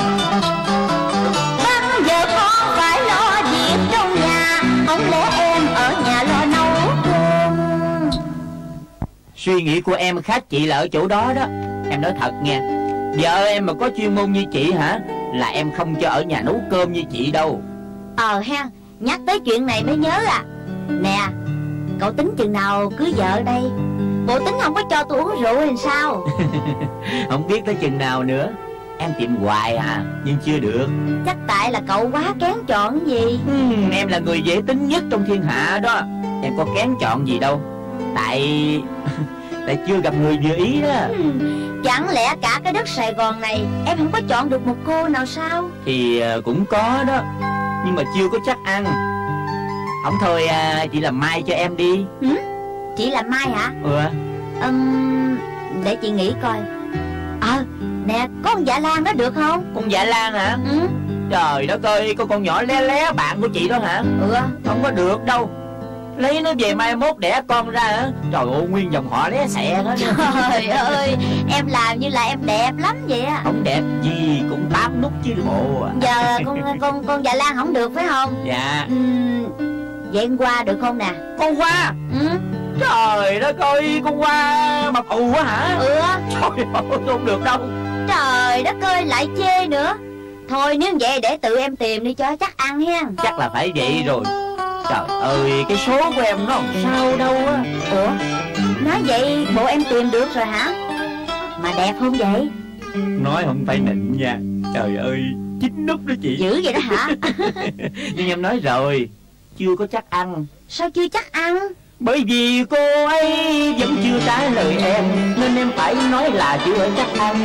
Bắt giờ con phải lo việc trong nhà, không lẽ em ở nhà lo nấu cơm? Suy nghĩ của em khác chị là ở chỗ đó đó. Em nói thật nghe, vợ em mà có chuyên môn như chị hả, là em không cho ở nhà nấu cơm như chị đâu. Ờ ha, nhắc tới chuyện này mới nhớ à. Nè, cậu tính chừng nào cưới vợ đây? Bộ tính không có cho tôi uống rượu hay sao? Không biết tới chừng nào nữa. Em tìm hoài à, nhưng chưa được. Chắc tại là cậu quá kén chọn gì. hmm, Em là người dễ tính nhất trong thiên hạ đó. Em có kén chọn gì đâu. Tại Tại chưa gặp người vừa ý đó. hmm, Chẳng lẽ cả cái đất Sài Gòn này em không có chọn được một cô nào sao? Thì uh, cũng có đó, nhưng mà chưa có chắc ăn. Không thôi uh, chị làm mai cho em đi. ừ? Chị làm mai hả? Ừ. Ừm, để chị nghĩ coi. Ờ, à, nè, có con Dạ Lan đó được không? Con Dạ Lan hả? Ừ. Trời đất ơi, có con nhỏ lé lé bạn của chị đó hả? Ừ. Không có được đâu. Lấy nó về mai mốt đẻ con ra hả? Trời ơi, nguyên dòng họ lé xẹ hết. Trời ơi, em làm như là em đẹp lắm vậy á. Không đẹp gì cũng tám nút chứ bộ à. Giờ con con con Dạ Lan không được phải không? Dạ. Uhm, vậy em qua được không nè? Con qua? Ừ. Trời đất ơi, con qua mập ù quá hả? Ừ. Trời ơi, không được đâu. Trời đất ơi, lại chê nữa. Thôi nếu vậy để tự em tìm đi cho chắc ăn ha. Chắc là phải vậy rồi. Trời ơi, cái số của em nó làm sao đâu á. Ủa, nói vậy bộ em tìm được rồi hả? Mà đẹp không vậy? Nói không phải nịnh nha. Trời ơi, chín nút đó chị. Dữ vậy đó hả? Nhưng em nói rồi, chưa có chắc ăn. Sao chưa chắc ăn? Bởi vì cô ấy vẫn chưa trả lời em, nên em phải nói là chưa chắc ăn.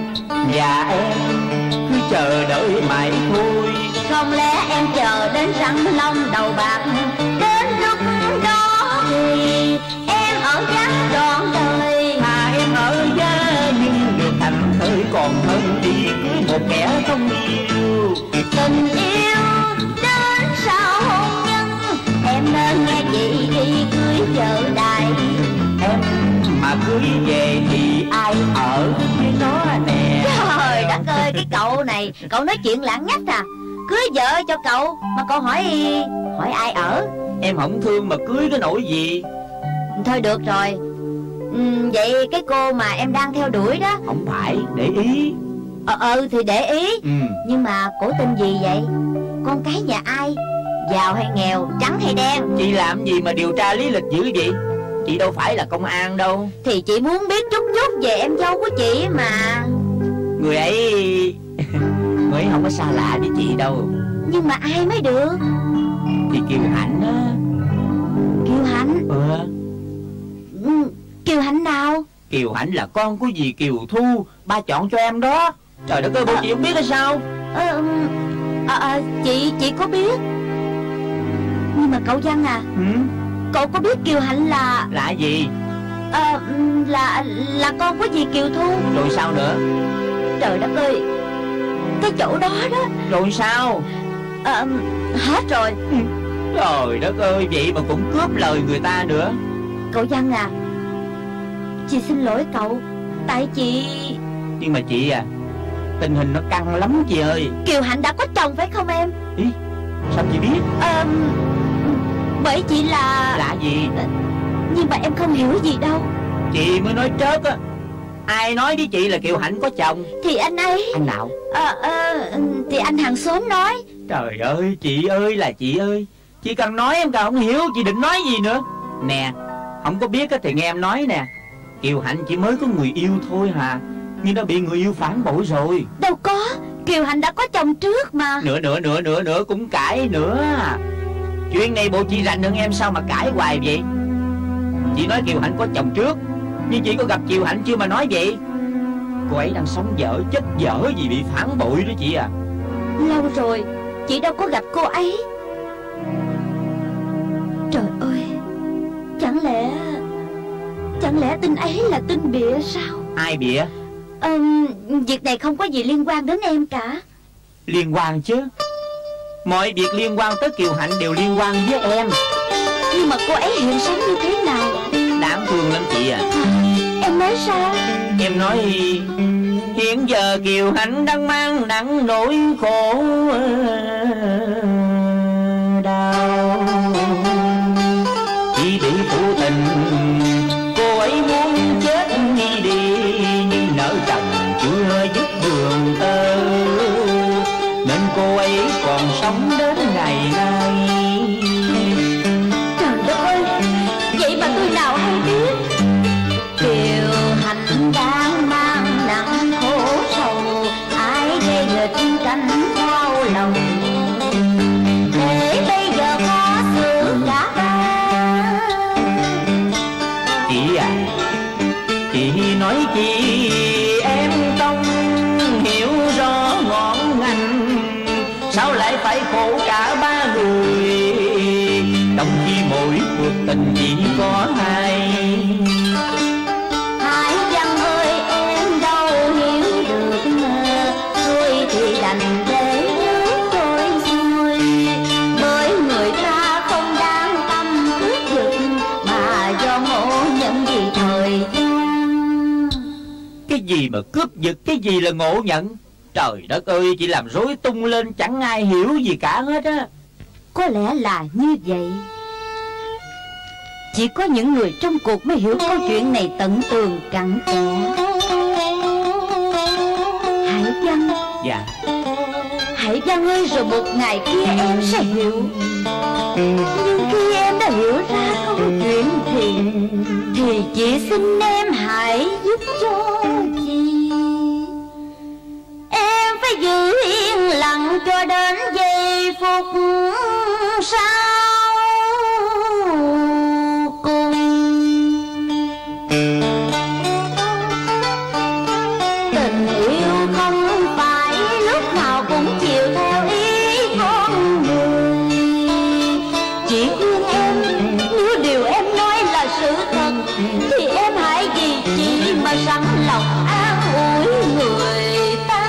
Và em cứ chờ đợi mãi thôi. Không lẽ em chờ đến răng long đầu bạc, đến lúc đó thì em ở giá trọn đời. Thà em ở giá nhưng được thành thơi còn hơn đi cưới một kẻ không yêu. Tình yêu đến sau hôn nhân, em nên nghe chị đi cưới vợ đài. Em mà cưới về thì ai ở với nó nè. Trời đất ơi, cái cậu này, cậu nói chuyện lãng nhách à. Cưới vợ cho cậu mà cậu hỏi hỏi ai ở. Em không thương mà cưới cái nỗi gì. Thôi được rồi. Ừ, vậy cái cô mà em đang theo đuổi đó. Không phải, để ý. Ờ ừ thì để ý. Ừ. Nhưng mà cổ tên gì vậy? Con cái nhà ai? Giàu hay nghèo? Trắng hay đen? Chị làm gì mà điều tra lý lịch dữ vậy? Chị đâu phải là công an đâu. Thì chị muốn biết chút chút về em dâu của chị mà. Người ấy người ấy không có xa lạ với chị đâu. Nhưng mà ai mới được? Thì Kiều Hạnh á. Kiều Hạnh? Ừ. Ừ, Kiều Hạnh nào? Kiều Hạnh là con của dì Kiều Thu, ba chọn cho em đó. Trời đất ơi, bộ chị không biết hay sao? Ờ, à, à, chị chị có biết. Nhưng mà cậu Văn à, Ừ? cậu có biết Kiều Hạnh là Là gì? à, là là con của dì Kiều Thu? Rồi sao nữa? Trời đất ơi, cái chỗ đó đó. Rồi sao? À, hết rồi. Trời đất ơi, vậy mà cũng cướp lời người ta nữa. Cậu Văn à, chị xin lỗi cậu. Tại chị... Nhưng mà chị à, tình hình nó căng lắm chị ơi. Kiều Hạnh đã có chồng phải không em? Ý, sao chị biết? À, bởi chị là... Là gì? Nhưng mà em không hiểu gì đâu. Chị mới nói trớt á. Ai nói với chị là Kiều Hạnh có chồng? Thì anh ấy... Anh nào? À, à, thì anh hàng xóm nói. Trời ơi, chị ơi là chị ơi. Chị cần nói em càng không hiểu, chị định nói gì nữa. Nè, không có biết thì nghe em nói nè. Kiều Hạnh chỉ mới có người yêu thôi hà, nhưng đã bị người yêu phản bội rồi. Đâu có, Kiều Hạnh đã có chồng trước mà. Nữa nữa nữa nữa nữa cũng cãi nữa. Chuyện này bộ chị rành hơn em sao mà cãi hoài vậy? Chị nói Kiều Hạnh có chồng trước, nhưng chị có gặp Kiều Hạnh chưa mà nói vậy? Cô ấy đang sống dở chết dở gì bị phản bội đó chị à. Lâu rồi chị đâu có gặp cô ấy. Trời ơi, chẳng lẽ Chẳng lẽ tin ấy là tin bịa sao? Ai bịa? à, Việc này không có gì liên quan đến em cả. Liên quan chứ. Mọi việc liên quan tới Kiều Hạnh đều liên quan với em. Nhưng mà cô ấy hiện sống như thế nào? Đáng thương lắm chị à. Em nói sao? Em nói hiện giờ Kiều Hạnh đang mang nặng nỗi khổ đau. Chỉ bị phụ tình, cô ấy muốn chết đi đi, nhưng nợ trần chưa dứt đường tơ, nên cô ấy còn sống đến ngày nay. Trời đất ơi, vậy mà tôi nào hay biết. Kiều Hạnh đang mang nặng khổ sầu, ai gây nghịch tranh đau lòng. Thế bây giờ có sự cả ba. Chị à, chị nói chi em không hiểu rõ ngọn ngành, sao lại phải khổ cả ba người, trong khi mỗi cuộc tình chỉ có hai. Hải Văn ơi, em đâu hiểu được, thôi thì đành để nước trôi xuôi, bởi người ta không đáng tâm quyết Cái gì mà cướp giật, cái gì là ngộ nhận. Trời đất ơi, chị làm rối tung lên chẳng ai hiểu gì cả hết á. Có lẽ là như vậy. Chỉ có những người trong cuộc mới hiểu câu chuyện này tận tường cặn kẽ. Hải Văn. Dạ. Hải Văn ơi, rồi một ngày kia em sẽ hiểu. Nhưng khi em đã hiểu ra câu chuyện thì Thì chị xin em hãy giúp cho chị. Em phải giữ yên lặng cho đến giây phút sau cùng. Tình yêu không phải lúc nào cũng chiều theo ý con người. Chỉ khuyên em, nếu điều em nói là sự thật thì em hãy vì chị mà sẵn lòng an ủi người ta.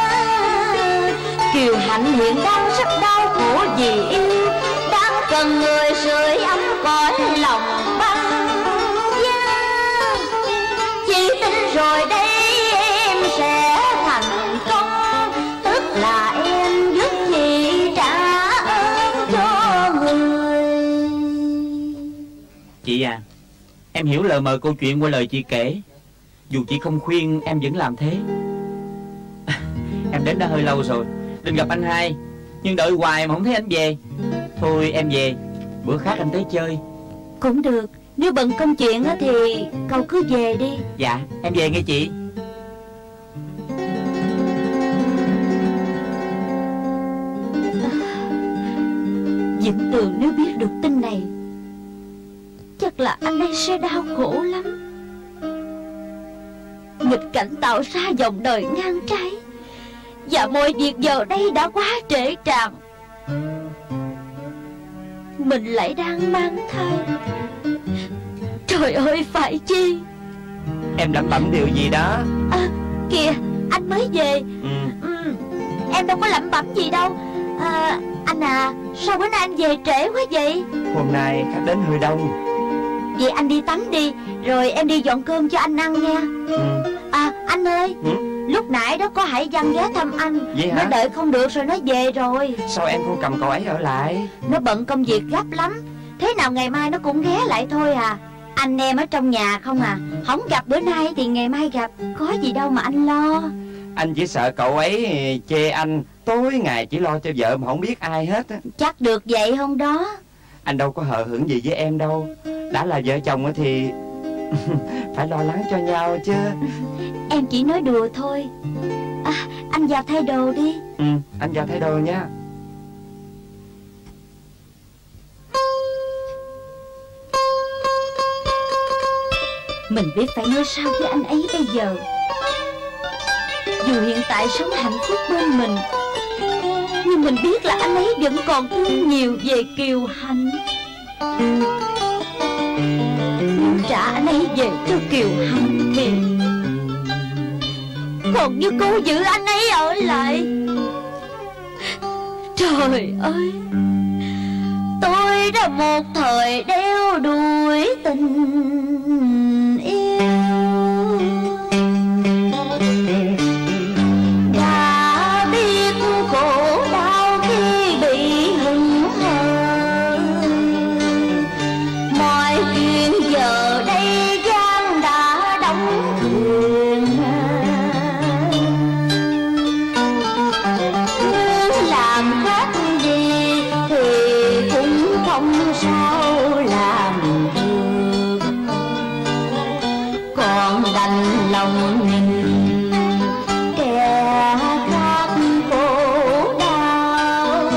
Kiều Hạnh hiện đang rất đau khổ vì yêu, đang cần người sưởi ấm cõi lòng băng giá. Chị tin rồi đây em sẽ thành công, tức là em giúp chị trả ơn cho người. Chị à, em hiểu lời mời câu chuyện qua lời chị kể. Dù chị không khuyên em vẫn làm thế. Em đến đã hơi lâu rồi, định gặp anh hai, nhưng đợi hoài mà không thấy anh về. Thôi em về, bữa khác anh tới chơi. Cũng được, nếu bận công chuyện thì cậu cứ về đi. Dạ, em về nghe chị. Vĩnh Tường nếu biết được tin này, chắc là anh ấy sẽ đau khổ lắm. Nghịch cảnh tạo ra dòng đời ngang trái, và mọi việc giờ đây đã quá trễ tràn. Mình lại đang mang thai. Trời ơi, phải chi? Em lẩm bẩm điều gì đó? À, kìa, anh mới về. Ừ. Ừ, em đâu có lẩm bẩm gì đâu. À, anh à, sao bữa nay anh về trễ quá vậy? Hôm nay khách đến hơi đông. Vậy anh đi tắm đi, rồi em đi dọn cơm cho anh ăn nha. Ừ. À, anh ơi, Ừ? lúc nãy đó có Hải Văn ghé thăm anh. Vậy hả? Nó đợi không được rồi nó về rồi. Sao em không cầm cậu ấy ở lại? Nó bận công việc gấp lắm. Thế nào ngày mai nó cũng ghé lại thôi à. Anh em ở trong nhà không à. Không gặp bữa nay thì ngày mai gặp. Có gì đâu mà anh lo. Anh chỉ sợ cậu ấy chê anh tối ngày chỉ lo cho vợ mà không biết ai hết á. Chắc được vậy không đó. Anh đâu có hờ hững gì với em đâu. Đã là vợ chồng thì phải lo lắng cho nhau chứ. Em chỉ nói đùa thôi. À, anh vào thay đồ đi. Ừ, anh vào thay đồ nha. Mình biết phải nói sao với anh ấy bây giờ. Dù hiện tại sống hạnh phúc bên mình, nhưng mình biết là anh ấy vẫn còn thương nhiều về Kiều Hạnh. Nếu trả anh ấy về cho Kiều Hạnh thì còn như cô giữ anh ấy ở lại. Trời ơi, tôi đã một thời đeo đuổi tình yêu, đã biết khổ đau khi bị hững hờ. Mọi chuyện giờ đây gian đã đóng thuyền. Muốn làm khác gì thì cũng không sao làm được, còn đành lòng nhìn kẻ khác khổ đau.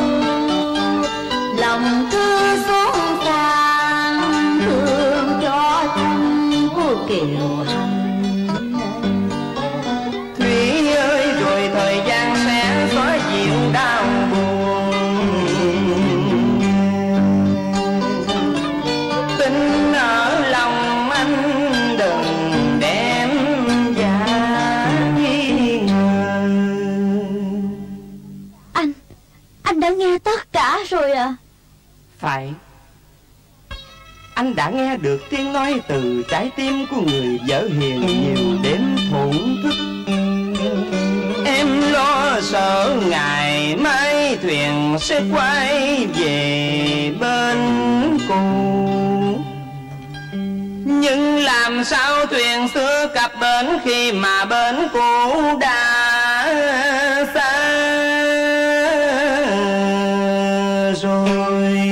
Lòng cứ xuống càng thương cho thân của Kiều Hạnh. Thủy ơi, rồi thời gian sẽ xóa dịu đau buồn. Tình ở lòng anh đừng đem ra nghi ngờ. Anh, anh đã nghe tất cả rồi à? Phải. Anh đã nghe được tiếng nói từ trái tim của người vợ hiền nhiều đến thổ thổn thức. Em lo sợ ngày mai thuyền sẽ quay về bên cũ, nhưng làm sao thuyền xưa cập bến khi mà bến cũ đã xa rồi.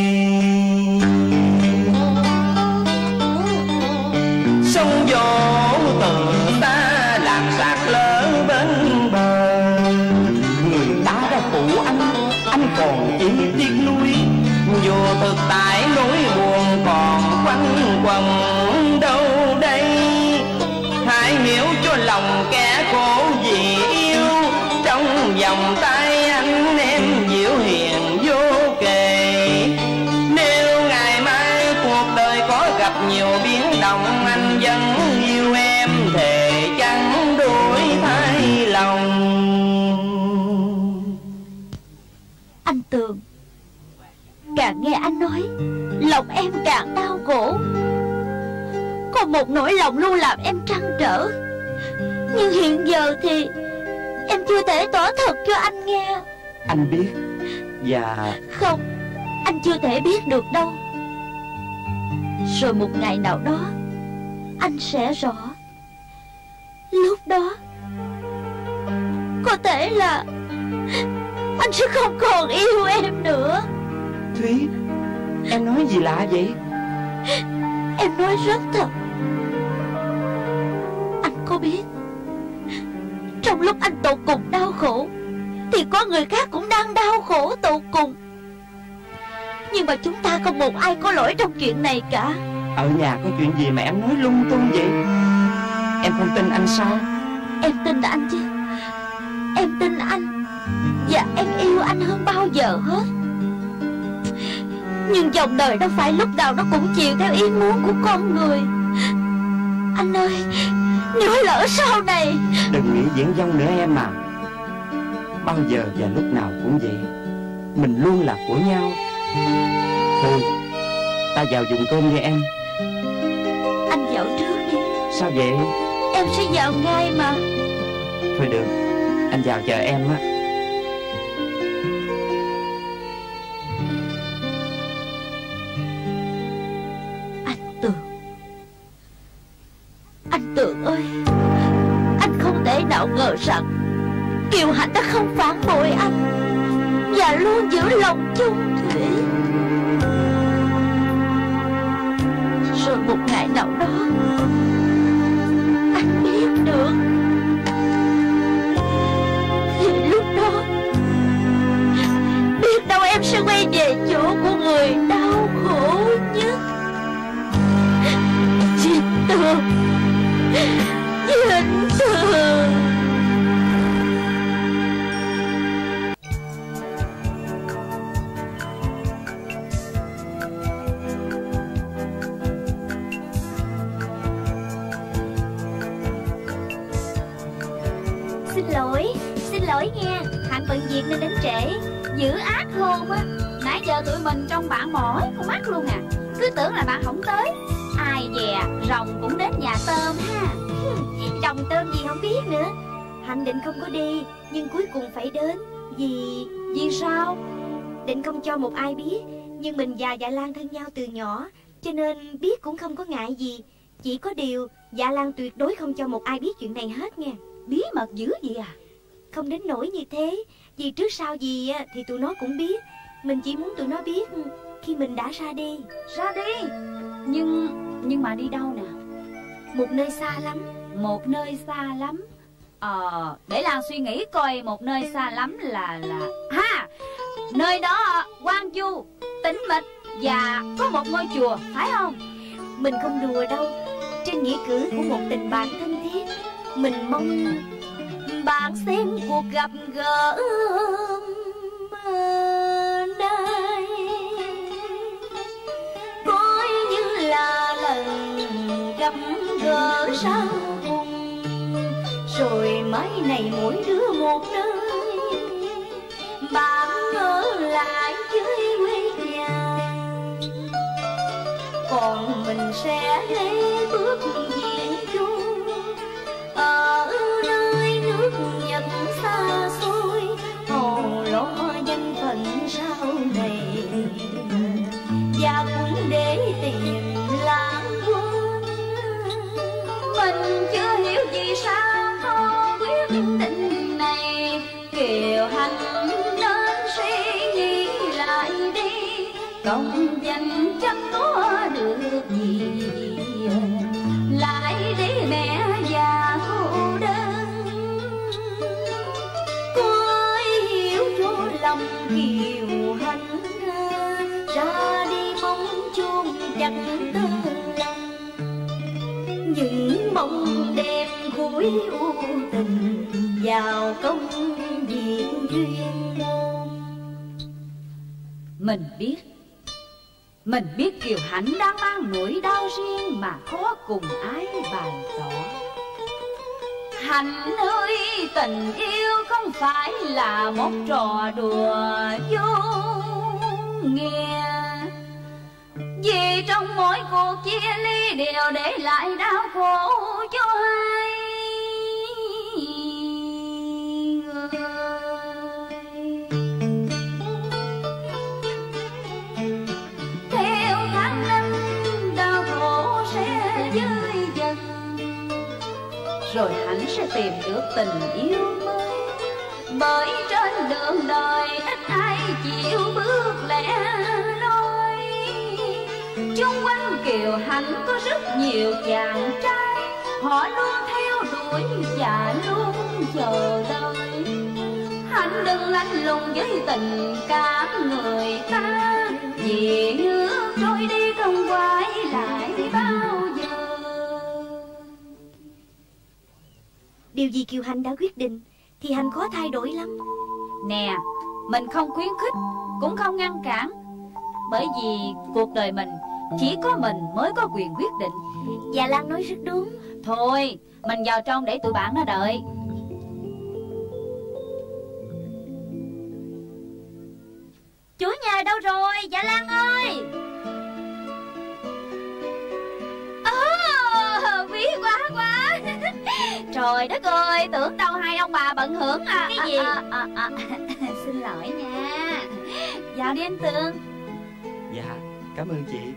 Sông vỗ từ ta làm sạt lở bên bờ, người ta đã phụ anh, anh còn chỉ tiếc nuối. Dù thực tại nỗi buồn còn quanh quẩn đâu đây, hãy hiểu cho lòng kẻ khổ vì yêu. Trong vòng tay anh em dịu hiền vô kề, nếu ngày mai cuộc đời có gặp nhiều biến động, anh vẫn yêu em thề chẳng đổi thay lòng. Anh Tường, càng nghe anh nói, lòng em càng đau khổ. Có một nỗi lòng luôn làm em trăn trở, nhưng hiện giờ thì em chưa thể tỏ thật cho anh nghe. Anh biết. Và không, anh chưa thể biết được đâu. Rồi một ngày nào đó anh sẽ rõ. Lúc đó có thể là anh sẽ không còn yêu em nữa. Thúy, em nói gì lạ vậy? Em nói rất thật. Anh có biết, trong lúc anh tột cùng đau khổ thì có người khác cũng đang đau khổ tột cùng. Nhưng mà chúng ta không một ai có lỗi trong chuyện này cả. Ở nhà có chuyện gì mà em nói lung tung vậy? Em không tin anh sao? Em tin anh chứ. Em tin anh, và em yêu anh hơn bao giờ hết. Nhưng dòng đời đâu phải lúc nào nó cũng chiều theo ý muốn của con người. Anh ơi, nếu lỡ sau này... Đừng nghĩ diễn dông nữa em à. Bao giờ và lúc nào cũng vậy, mình luôn là của nhau. Thôi, ta vào dùng cơm đi em. Anh vào trước đi. Sao vậy? Em sẽ vào ngay mà. Thôi được, anh vào chờ em á. Anh Tường, anh Tường ơi, anh không thể nào ngờ rằng Kiều Hạnh đã không phản bội anh và luôn giữ lòng chung thủy. Rồi một ngày nào đó anh biết được, thì lúc đó biết đâu em sẽ quay về chỗ của người đau khổ nhất. Chị Tường, Vĩnh Tường. Xin lỗi, xin lỗi nghe, Hạnh bận việc nên đến trễ. Dữ ác hôn á. Nãy giờ tụi mình trong bạn mỏi con mắt luôn à. Cứ tưởng là bạn không tới. Ai dè, rồng cũng đến nhà tôm ha. Chồng tôm gì không biết nữa. Hạnh định không có đi, nhưng cuối cùng phải đến. Vì... Vì sao? Định không cho một ai biết, nhưng mình và Dạ Lan thân nhau từ nhỏ, cho nên biết cũng không có ngại gì. Chỉ có điều Dạ Lan tuyệt đối không cho một ai biết chuyện này hết nha. Bí mật dữ vậy à? Không đến nỗi như thế, vì trước sau gì thì tụi nó cũng biết. Mình chỉ muốn tụi nó biết khi mình đã ra đi. Ra đi? Nhưng... nhưng mà đi đâu nè? Một nơi xa lắm. Một nơi xa lắm. Ờ, để Lan suy nghĩ coi một nơi xa lắm là... là... Ha! Nơi đó hoang vu, tĩnh mịch và có một ngôi chùa, phải không? Mình không đùa đâu. Trên nghĩa cử của một tình bạn thân thiết, mình mong bạn xem cuộc gặp gỡ đây coi như là lần gặp gỡ sau cùng. Rồi mai này mỗi đứa một nơi, bạn ở lại với quê nhà, còn mình sẽ lấy bước diện chung ở quyết định này, Kiều Hạnh nên suy nghĩ lại đi, công danh chẳng có được gì, lại đi mẹ già cô đơn. Cô ấy hiểu cho lòng Kiều Hạnh, ra đi mong chuông chẳng tơ lòng, những mong đẹp cuối u tình vào công việc duyên môn. Mình biết, mình biết Kiều Hạnh đang mang nỗi đau riêng mà khó cùng ai bày tỏ. Hạnh ơi, tình yêu không phải là một trò đùa vô nghĩa, vì trong mỗi cuộc chia ly đều để lại đau khổ cho hai người. Theo tháng năm đau khổ sẽ dơi dần, rồi Hạnh sẽ tìm được tình yêu mới, bởi trên đường đời ít ai chịu bước lẻ loi. Chung quanh Kiều Hạnh có rất nhiều chàng trai, họ luôn theo đuổi và luôn chờ đợi. Hạnh đừng lạnh lùng với tình cảm người ta, vì nước trôi đi không quay lại bao giờ. Điều gì Kiều Hạnh đã quyết định thì Hạnh khó thay đổi lắm. Nè, mình không khuyến khích, cũng không ngăn cản, bởi vì cuộc đời mình chỉ có mình mới có quyền quyết định. Dạ Lan nói rất đúng. Thôi, mình vào trong để tụi bạn nó đợi. Chủ nhà đâu rồi, dạ Lan ơi? Ồ, quý quá quá. Trời đất ơi, tưởng đâu hai ông bà bận hưởng à. Cái gì? À, à, à, à. Xin lỗi nha. Vào đi anh Tường. Dạ, cảm ơn chị.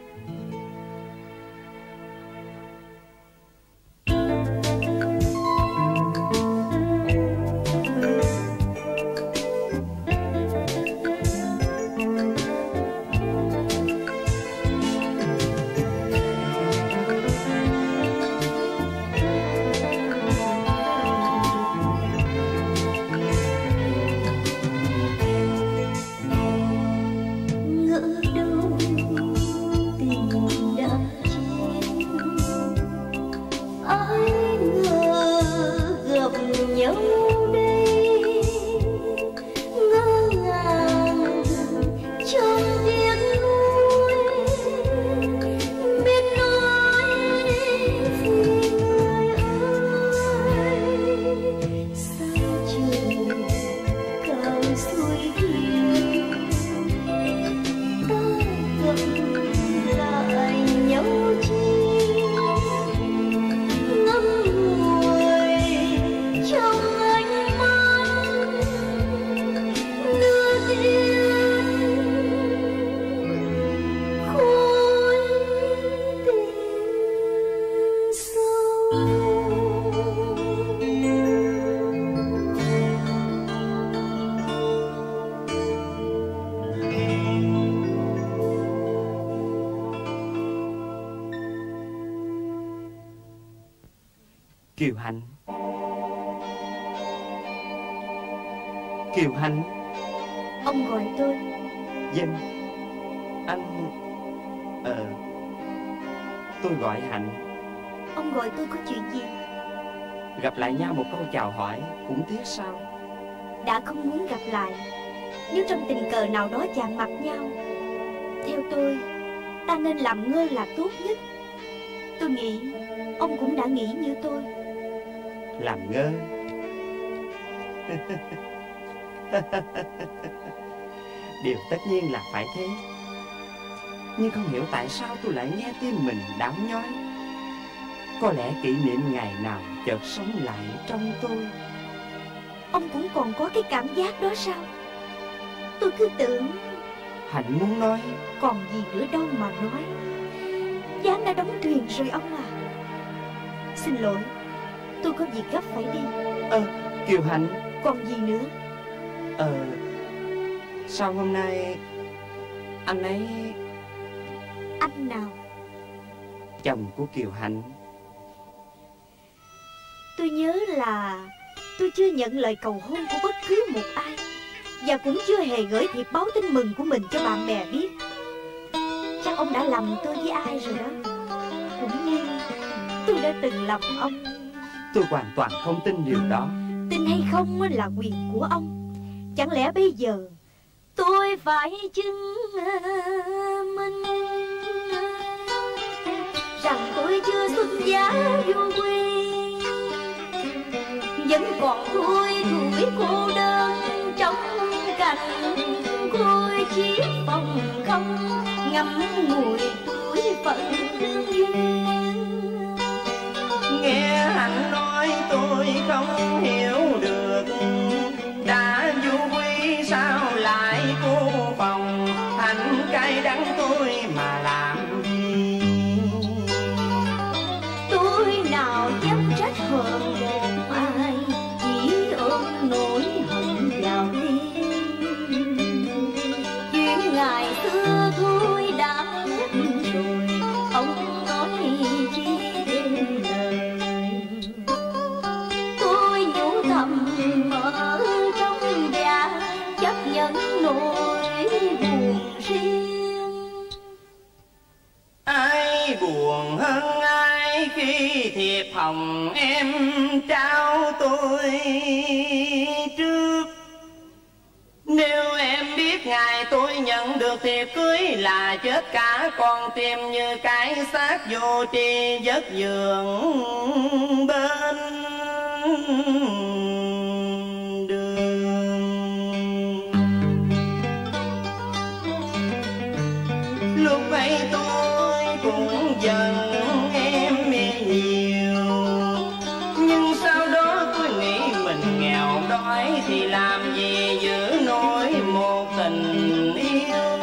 Kiều Hạnh, Kiều Hạnh. Ông gọi tôi. Dân, anh... Ờ... Tôi gọi Hạnh. Ông gọi tôi có chuyện gì? Gặp lại nhau một câu chào hỏi cũng tiếc sao? Đã không muốn gặp lại, nếu trong tình cờ nào đó chạm mặt nhau, theo tôi, ta nên làm ngơ là tốt nhất. Tôi nghĩ ông cũng đã nghĩ như tôi. Làm ngơ? Điều tất nhiên là phải thế. Nhưng không hiểu tại sao tôi lại nghe tim mình đau nhói. Có lẽ kỷ niệm ngày nào chợt sống lại trong tôi. Ông cũng còn có cái cảm giác đó sao? Tôi cứ tưởng... Hạnh muốn nói. Còn gì nữa đâu mà nói. Gián đã đóng thuyền rồi ông à. Xin lỗi, Tôi có việc gấp phải đi. Ờ, Kiều Hạnh. Còn gì nữa? Ờ, sao hôm nay anh ấy... Anh nào? Chồng của Kiều Hạnh. Tôi nhớ là tôi chưa nhận lời cầu hôn của bất cứ một ai, và cũng chưa hề gửi thiệp báo tin mừng của mình cho bạn bè biết. Chắc ông đã lầm tôi với ai rồi đó. Cũng như tôi đã từng lầm ông. Tôi hoàn toàn không tin điều đó. Tin hay không là quyền của ông. Chẳng lẽ bây giờ tôi phải chứng minh rằng tôi chưa xuất giá vô quê, vẫn còn thui thủi cô đơn trong cành côi chiếc phòng không ngắm mùi tuổi phận đương duyên. Nghe Hạnh nói tôi không hiểu được, đã du quy sao lại cô phòng. Hạnh cay đắng tôi mà làm gì? Tôi nào dám trách hờn một ai, chỉ ôm nỗi hận vào tim. Chuyện ngày xưa thôi đã hết rồi, ông nói chi thêm lời. Tôi nhủ thầm ở trong dạ, chấp nhận nỗi buồn riêng. Ai buồn hơn ai khi thiệp hồng em trao tôi trước. Nếu em biết ngày tôi nhận được thiệp cưới là chết cả con tim như cái xác vô tri vất giường bên đường. Lúc ấy tôi cũng giận em nhiều, nhưng sau đó tôi nghĩ mình nghèo đói thì làm gì giữ nổi một tình yêu.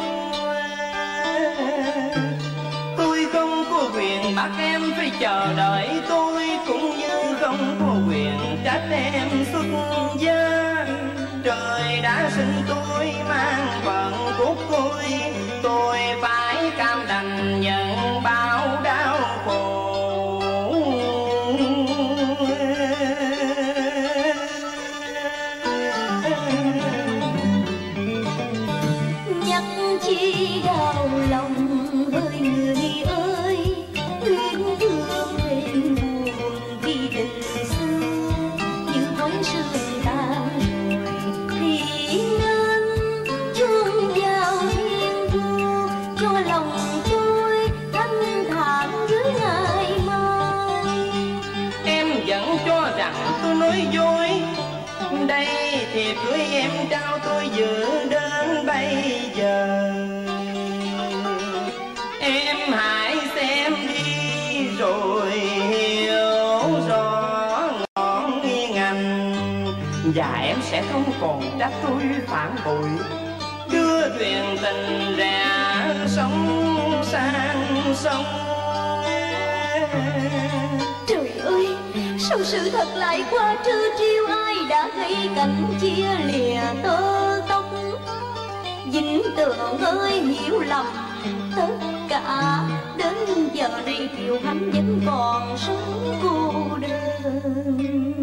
Tôi không có quyền bắt em phải chờ đợi tôi, cũng như không có quyền trách em xuất gia. Trời đã sinh tôi mang phận của tôi, tôi phải cam đành nhận bao đau khổ. Nhắc chi đau lòng hỡi người ơi, luyến thương thêm buồn vì tình xưa như bóng sương tan rồi, thì nên chuông vào thiên thu cho lòng tôi thanh thản với ngày mai. Em vẫn cho rằng tôi nói dối, đây thì cưới em trao tôi giữ đến bây giờ. Em hãy xem đi rồi hiểu rõ ngọn ngành, và em sẽ không còn trách tôi phản bội, đưa thuyền tình rẽ sông sang sông. Trời ơi, sao sự thật lại qua trưa triêu, ai đã gây cảnh chia lìa tơ tóc. Vĩnh Tường ơi hiểu lầm tất cả, đến giờ này Kiều Hạnh vẫn còn sống cô đơn.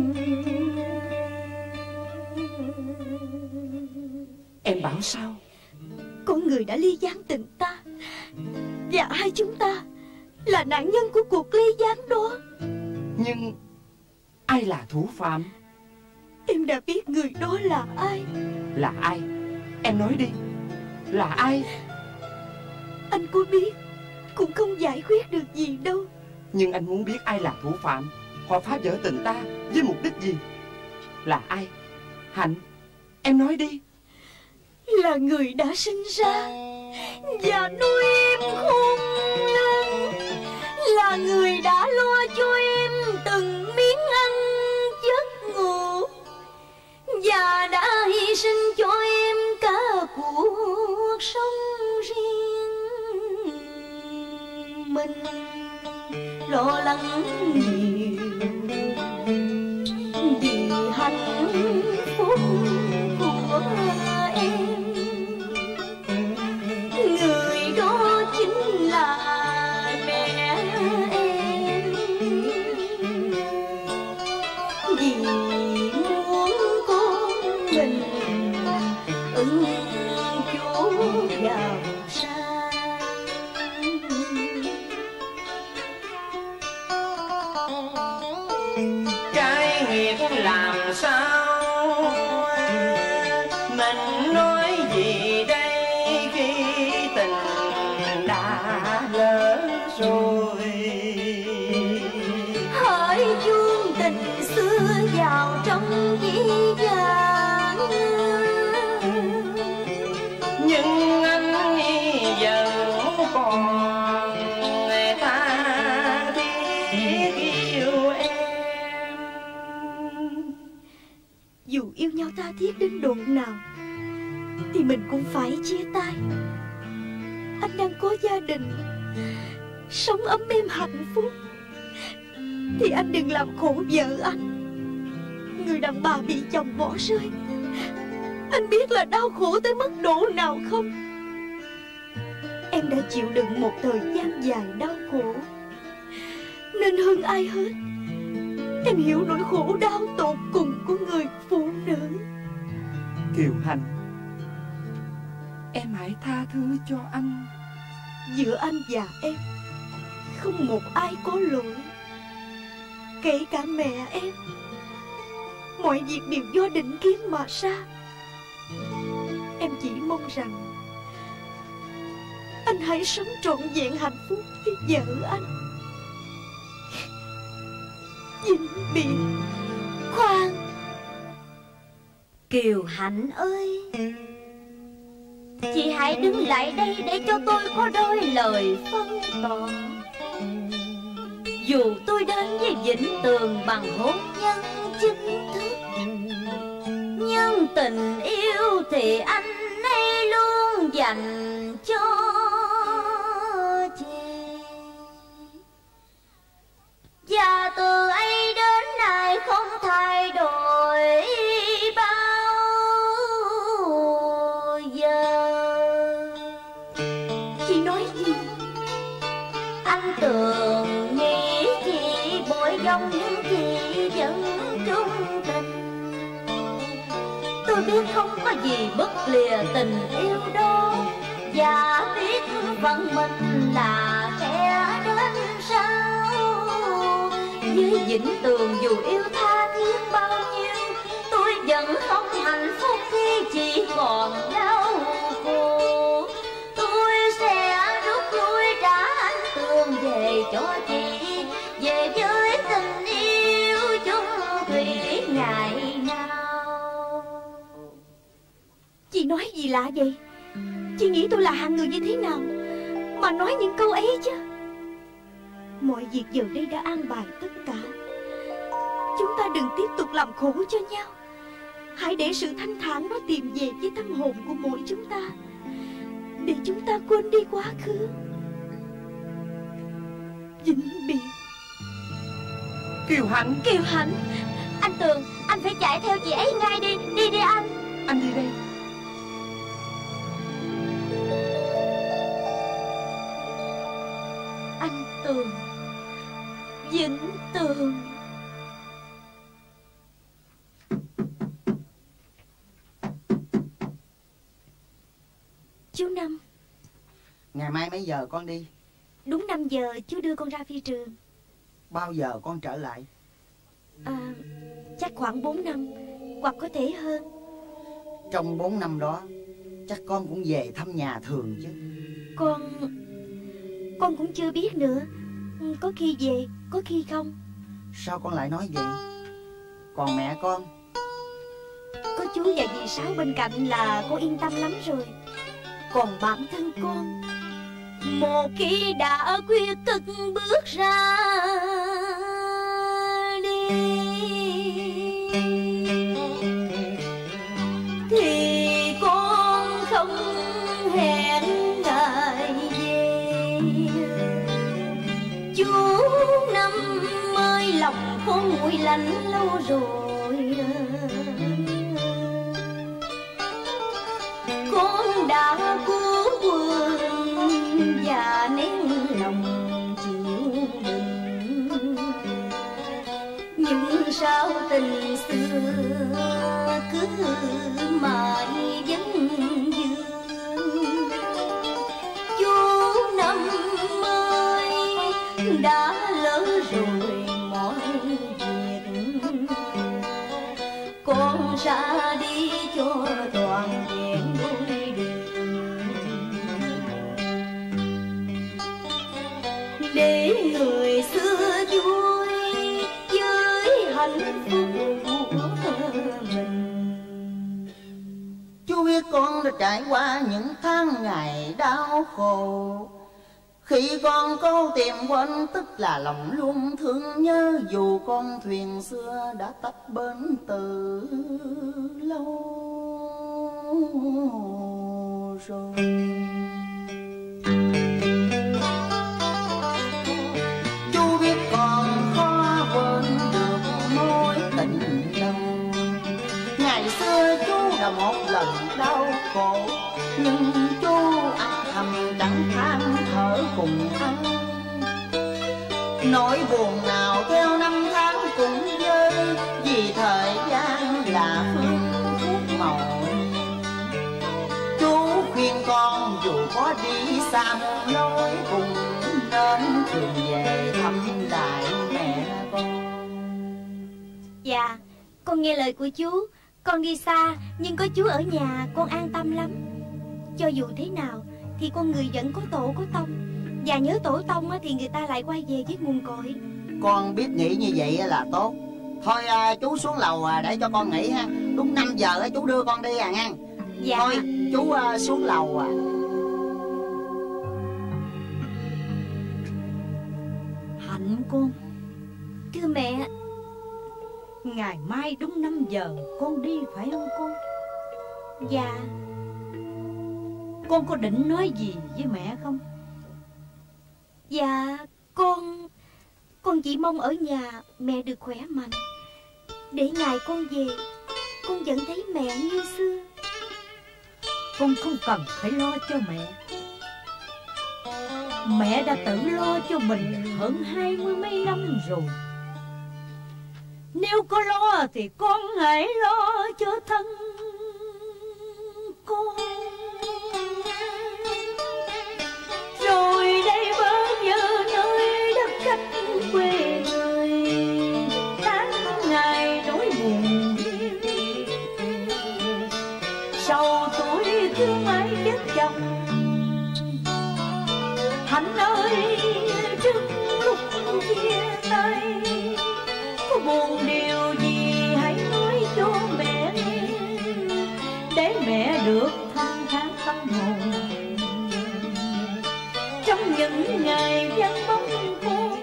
Em bảo sao? Con người đã ly gián tình ta, và hai chúng ta là nạn nhân của cuộc ly gián đó. Nhưng ai là thủ phạm? Em đã biết người đó là ai. Là ai? Em nói đi. Là ai? Anh có biết cũng không giải quyết được gì đâu. Nhưng anh muốn biết ai là thủ phạm. Họ phá vỡ tình ta với mục đích gì? Là ai? Hạnh, em nói đi. Là người đã sinh ra và nuôi em khôn lớn, là người đã lo cho em từng miếng ăn giấc ngủ, và đã hy sinh cho em cả cuộc sống riêng mình. Lo lắng nhiều biết làm sao, mình nói gì đây khi tình đã lỡ rồi. Hỡi chuông tình xưa vào trong dĩ vãng, nhưng anh vẫn còn tha thiết yêu em. dù yêu nhau tha thiết đến độ nào thì mình cũng phải chia tay. Anh đang có gia đình, sống ấm êm hạnh phúc, thì anh đừng làm khổ vợ anh. Người đàn bà bị chồng bỏ rơi, anh biết là đau khổ tới mức độ nào không? Em đã chịu đựng một thời gian dài đau khổ, nên hơn ai hết em hiểu nỗi khổ đau tột cùng của người phụ nữ. Kiều Hạnh, em hãy tha thứ cho anh. Giữa anh và em không một ai có lỗi, kể cả mẹ em. Mọi việc đều do định kiến mà ra. Em chỉ mong rằng anh hãy sống trọn vẹn hạnh phúc với vợ anh. Vĩnh biệt. Khoan, Kiều Hạnh ơi, chị hãy đứng lại đây để cho tôi có đôi lời phân tỏ. Dù tôi đến với Vĩnh Tường bằng hôn nhân chính thức, nhưng tình yêu thì anh ấy luôn dành cho chị. Và từ ấy đến nay không thay đổi bao giờ. Chị nói gì? Anh Tường nghĩ chị bội dòng, nhưng chị vẫn trung tình. Tôi biết không có gì bất lìa tình yêu đó, và biết phận mình là kẻ đến sau. Với Vĩnh Tường dù yêu tha thiết bao nhiêu, tôi vẫn không hạnh phúc khi chị còn đau khổ. Tôi sẽ rút lui trả anh Tường về cho chị, về với tình yêu chung thủy ngày nào. Chị nói gì lạ vậy? Chị nghĩ tôi là hạng người như thế nào mà nói những câu ấy chứ? Mọi việc giờ đây đã an bài tất cả. Chúng ta đừng tiếp tục làm khổ cho nhau. Hãy để sự thanh thản nó tìm về với tâm hồn của mỗi chúng ta, để chúng ta quên đi quá khứ. Vĩnh biệt. Kiều Hạnh, Kiều Hạnh, anh Tường, anh phải chạy theo chị ấy ngay đi. Đi đi anh. anh đi đây. Anh Tường, Vĩnh Tường. Chú Năm, ngày mai mấy giờ con đi? đúng năm giờ chú đưa con ra phi trường. Bao giờ con trở lại? À, chắc khoảng bốn năm, hoặc có thể hơn. Trong bốn năm đó chắc con cũng về thăm nhà thường chứ? Con Con cũng chưa biết nữa. Có khi về, có khi không. Sao con lại nói vậy? Còn mẹ con? Có chú và dì Sáu bên cạnh là con yên tâm lắm rồi. Còn bản thân con, một khi đã quyết tâm bước ra đi, thì con không hẹn ngày về. Chú Năm ơi, lòng con nguội lạnh lâu rồi. Con đã cố quên và nén lòng chịu đựng, nhưng sao tình xưa cứ mãi vẫn vương. Chú Năm ơi, đã lỡ rồi mọi việc, con ra đi cho toàn vẹn đôi đường, để người xưa vui với hạnh phúc của mình. Chú biết con đã trải qua những tháng ngày đau khổ, khi con câu tìm quên tức là lòng luôn thương nhớ, dù con thuyền xưa đã tách bến từ lâu rồi. Chú biết con khó quên được mối tình đầu, ngày xưa chú đã một lần đau khổ, nhưng chú âm thầm chẳng than thở cùng ai. Nỗi buồn nào theo năm tháng cũng rơi, vì thời gian là phương thuốc màu. Chú khuyên con dù có đi xa một lối, cùng nên thường về thăm lại mẹ con. Dạ, con nghe lời của chú. Con đi xa nhưng có chú ở nhà con an tâm lắm. Cho dù thế nào thì con người vẫn có tổ có tông, và nhớ tổ tông thì người ta lại quay về với nguồn cội. Con biết nghĩ như vậy là tốt. Thôi à, chú xuống lầu à, để cho con nghỉ ha. Đúng năm giờ à, chú đưa con đi à nha. Dạ. Thôi chú à, xuống lầu à. Hạnh con. Thưa mẹ. Ngày mai đúng năm giờ con đi phải không con? Dạ. Con có định nói gì với mẹ không? Dạ, con Con chỉ mong ở nhà mẹ được khỏe mạnh, để ngày con về con vẫn thấy mẹ như xưa. Con không cần phải lo cho mẹ. Mẹ đã tự lo cho mình hơn hai mươi mấy năm rồi. Nếu có lo thì con hãy lo cho thân con. Rồi đây bơ vơ nơi đất khách quê người, tháng ngày nỗi buồn sau tuổi thương ai chết chồng. Hạnh ơi, trước lúc chia tay có buồn điều gì hãy nói cho mẹ nghe, để mẹ được thanh thản tâm hồn trong những ngày vắng bóng con.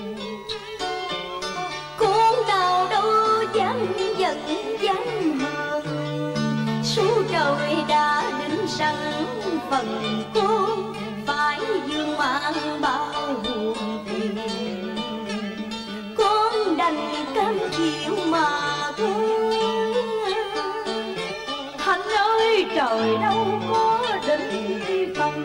Con nào đâu dám giận dám hờn, số trời đã định sẵn phần con phải dương mang bao buồn phiền. Con đành cam chịu mà thôi. Hạnh ơi, trời đâu có định phần,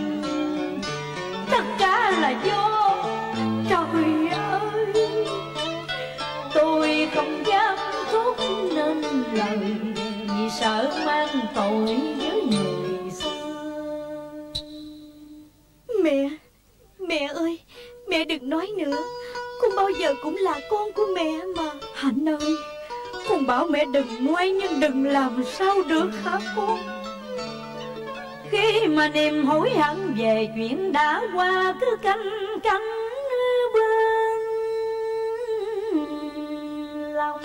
tất cả là do trời ơi. Tôi không dám thốt nên lời, vì sợ mang tội với người xưa. Mẹ, mẹ ơi, mẹ đừng nói nữa. Con bao giờ cũng là con của mẹ mà. Hạnh ơi, con bảo mẹ đừng ngoay nhưng đừng làm sao được hả con? Khi mà niềm hối hận về chuyện đã qua cứ canh canh bên lòng.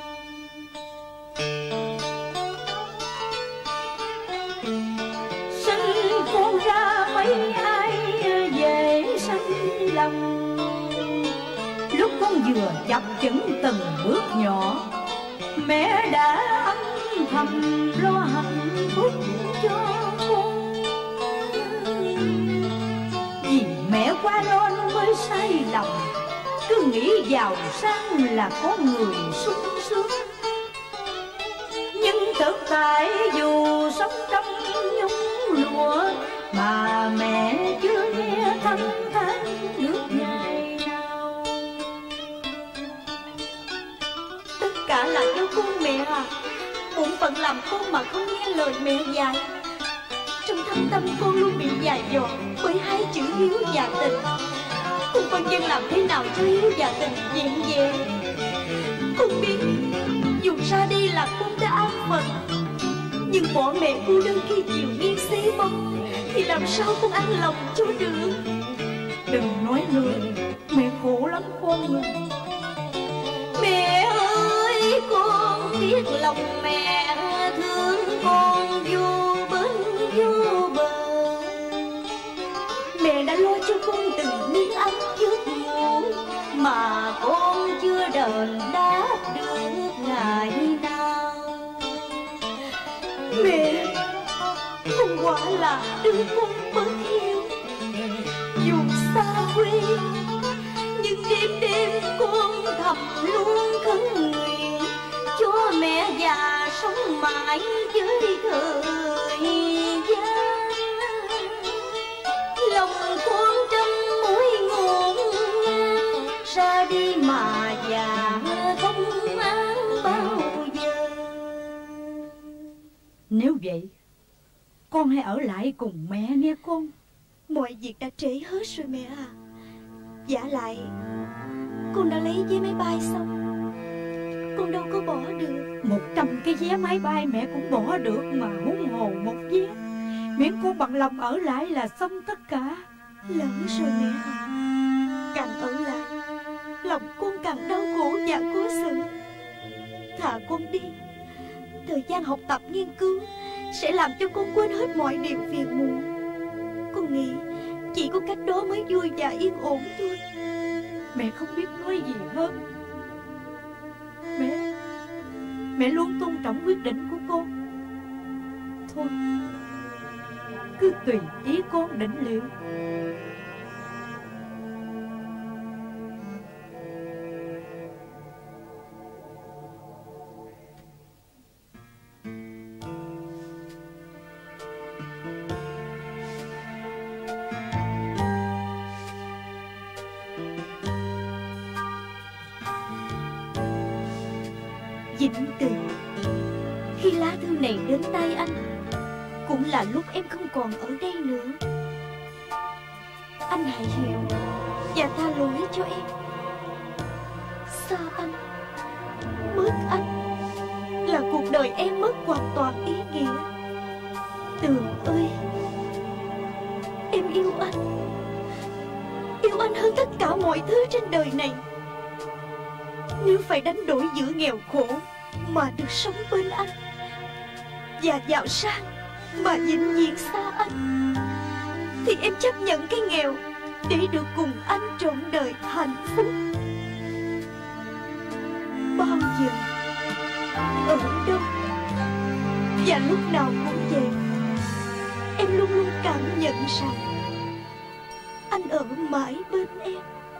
Sinh con ra mấy ai về sanh lòng. Lúc con vừa chập chững từng bước nhỏ, mẹ đã âm thầm lo hạnh phúc cho con. Vì mẹ qua non mới sai lòng, cứ nghĩ giàu sang là có người sung sướng. Nhưng thực tại dù sống trong nhung lụa, mà mẹ chưa nghe thanh thản nước ngày nào. Tất cả là do con mẹ à. Bổn phận làm con mà không nghe lời mẹ dạy. Trong thâm tâm con luôn bị dày dò bởi hai chữ hiếu và tình. Con phân dân làm thế nào cho hiếu và tình vẹn về. Con biết dù ra đi là con đã an phận. Nhưng bỏ mẹ cô đơn khi chịu nghiêng xế bóng thì làm sao con an lòng cho được. Đừng nói nữa, mẹ khổ lắm con ơi. Mẹ ơi, con biết lòng mẹ thương con vô bên vô bờ. Mẹ đã lo cho con từng miếng ăn giấc ngủ mà con chưa đền đáp được ngày nào. Mẹ, con quả là đứa con bất hiếu, dù xa quê nhưng đêm đêm con thầm luôn khấn nguyện cho mẹ già sống mãi với thời gian. Lòng con trăm mối ngổn ngang, ra đi mà già không an bao giờ. Nếu vậy, con hãy ở lại cùng mẹ nghe con. Mọi việc đã trễ hết rồi mẹ à. Vả lại con đã lấy vé máy bay xong, con đâu có bỏ được. Một trăm cái vé máy bay mẹ cũng bỏ được mà, huống hồ một vé. Miễn con bằng lòng ở lại là xong tất cả. Lỡ rồi mẹ à. Càng ở lại lòng con càng đau khổ và khó xử. Thà con đi, thời gian học tập nghiên cứu sẽ làm cho con quên hết mọi điều phiền muộn. Con nghĩ chỉ có cách đó mới vui và yên ổn thôi. Mẹ không biết nói gì hơn. Mẹ Mẹ luôn tôn trọng quyết định của con. Thôi, cứ tùy ý con định liệu. Vĩnh Từ, khi lá thư này đến tay anh cũng là lúc em không còn ở đây nữa. Anh hãy hiểu và tha lỗi cho em. Xa anh, mất anh là cuộc đời em mất hoàn toàn ý nghĩa. Tường ơi, em yêu anh, yêu anh hơn tất cả mọi thứ trên đời này. Nếu phải đánh đổi giữa nghèo khổ mà được sống bên anh và giàu sang mà vĩnh viễn xa anh, thì em chấp nhận cái nghèo để được cùng anh trọn đời hạnh phúc. Bao giờ, ở đâu và lúc nào cũng vậy, em luôn luôn cảm nhận rằng anh ở mãi bên em.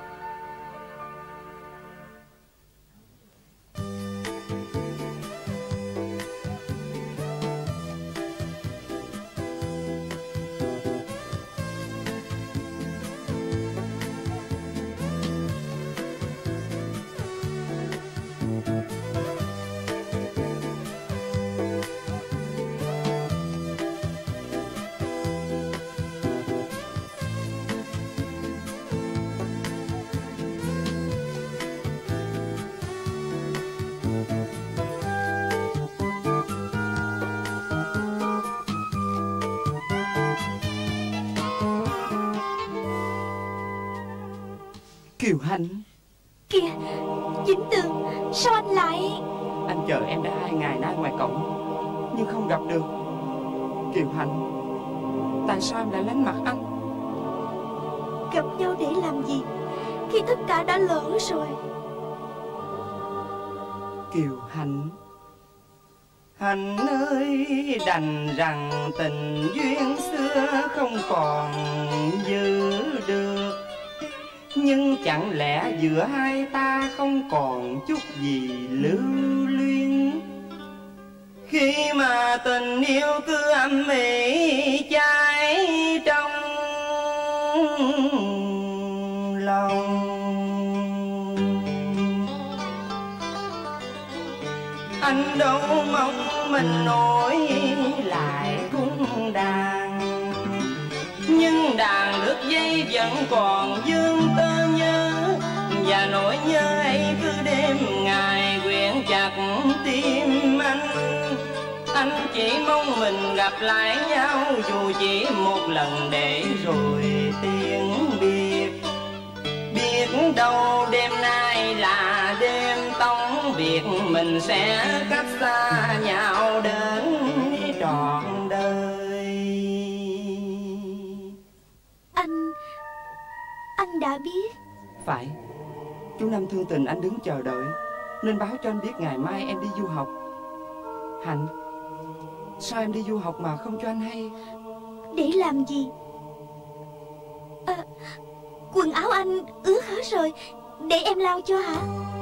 Kiều Hạnh. Kìa, Vĩnh Tường, sao anh lại... Anh chờ em đã hai ngày nay ngoài cổng nhưng không gặp được. Kiều Hạnh, tại sao em lại lánh mặt anh? Gặp nhau để làm gì khi tất cả đã lỡ rồi? Kiều Hạnh, Hạnh ơi, đành rằng tình duyên xưa không còn giữ được, nhưng chẳng lẽ giữa hai ta không còn chút gì lưu luyến, khi mà tình yêu cứ âm ỉ cháy trong lòng. Anh đâu mong mình nổi lại cung đàn, nhưng đàn đứt dây vẫn còn vương tơ nhớ, và nỗi nhớ ấy cứ đêm ngày quyện chặt tim anh. anh chỉ mong mình gặp lại nhau, dù chỉ một lần để rồi tiếng biệt. Biết đâu đêm nay là đêm tống biệt, mình sẽ cách xa nhau đến trọn đời. Anh... anh đã biết. Phải, chú Năm thương tình anh đứng chờ đợi, nên báo cho anh biết ngày mai em đi du học. Hạnh, sao em đi du học mà không cho anh hay? Để làm gì? À, quần áo anh ướt hết rồi, để em lau cho hả?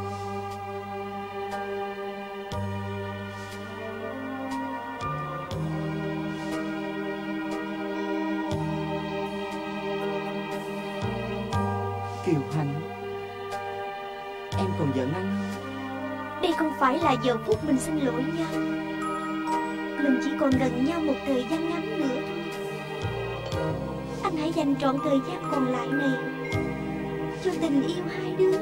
Kiều Hạnh, em còn giận anh không? Đây không phải là giờ phút mình xin lỗi nhau. Mình chỉ còn gần nhau một thời gian ngắn nữa thôi. Anh hãy dành trọn thời gian còn lại này cho tình yêu hai đứa.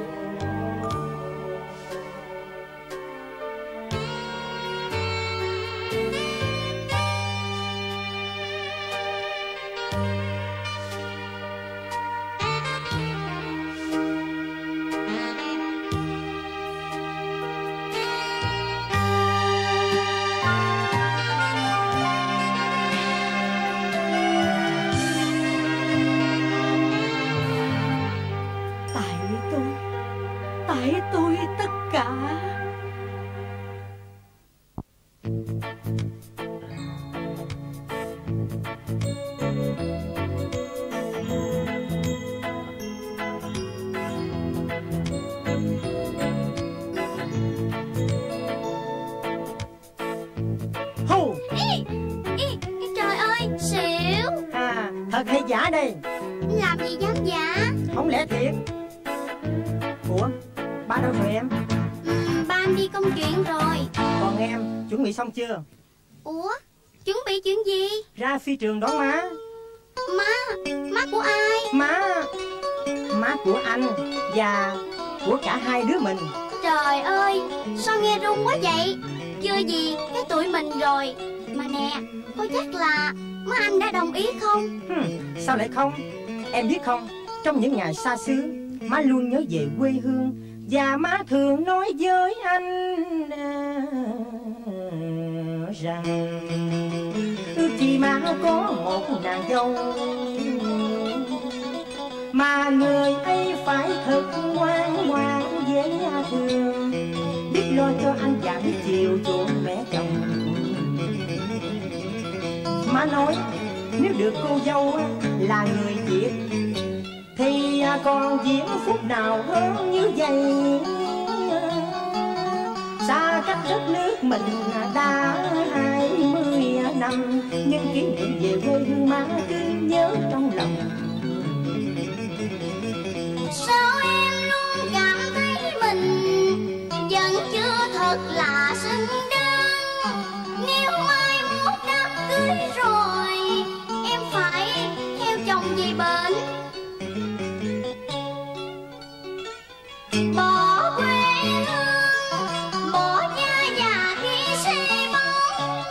Thật hay giả đây? Làm gì dám giả? Không lẽ thiệt? Ủa, ba đâu rồi em? Ừ, ba anh đi công chuyện rồi. Còn em, chuẩn bị xong chưa? Ủa, chuẩn bị chuyện gì? Ra phi trường đón má. Má? Má của ai? Má Má của anh và của cả hai đứa mình. Trời ơi, sao nghe run quá vậy? Chưa gì, cái tuổi mình rồi. Mà nè, có chắc là má anh đã đồng ý không? Hmm, sao lại không? Em biết không, trong những ngày xa xứ, má luôn nhớ về quê hương. Và má thường nói với anh à, rằng ước chi má có một nàng dâu, mà người ấy phải thật ngoan ngoãn dễ thương, biết lo cho anh và biết chiều chuộng mẹ chồng. Má nói nếu được cô dâu là người Việt thì còn diễn phút nào hơn như vậy. Xa cách đất nước mình đã hai mươi năm, nhưng kỷ niệm về quê hương má cứ nhớ trong lòng. Sao em luôn cảm thấy mình vẫn chưa thật là xứng đáng? Nếu mai mốt đám cưới rồi em phải theo chồng về bển, bỏ quê hương, bỏ cha già khi xây bóng.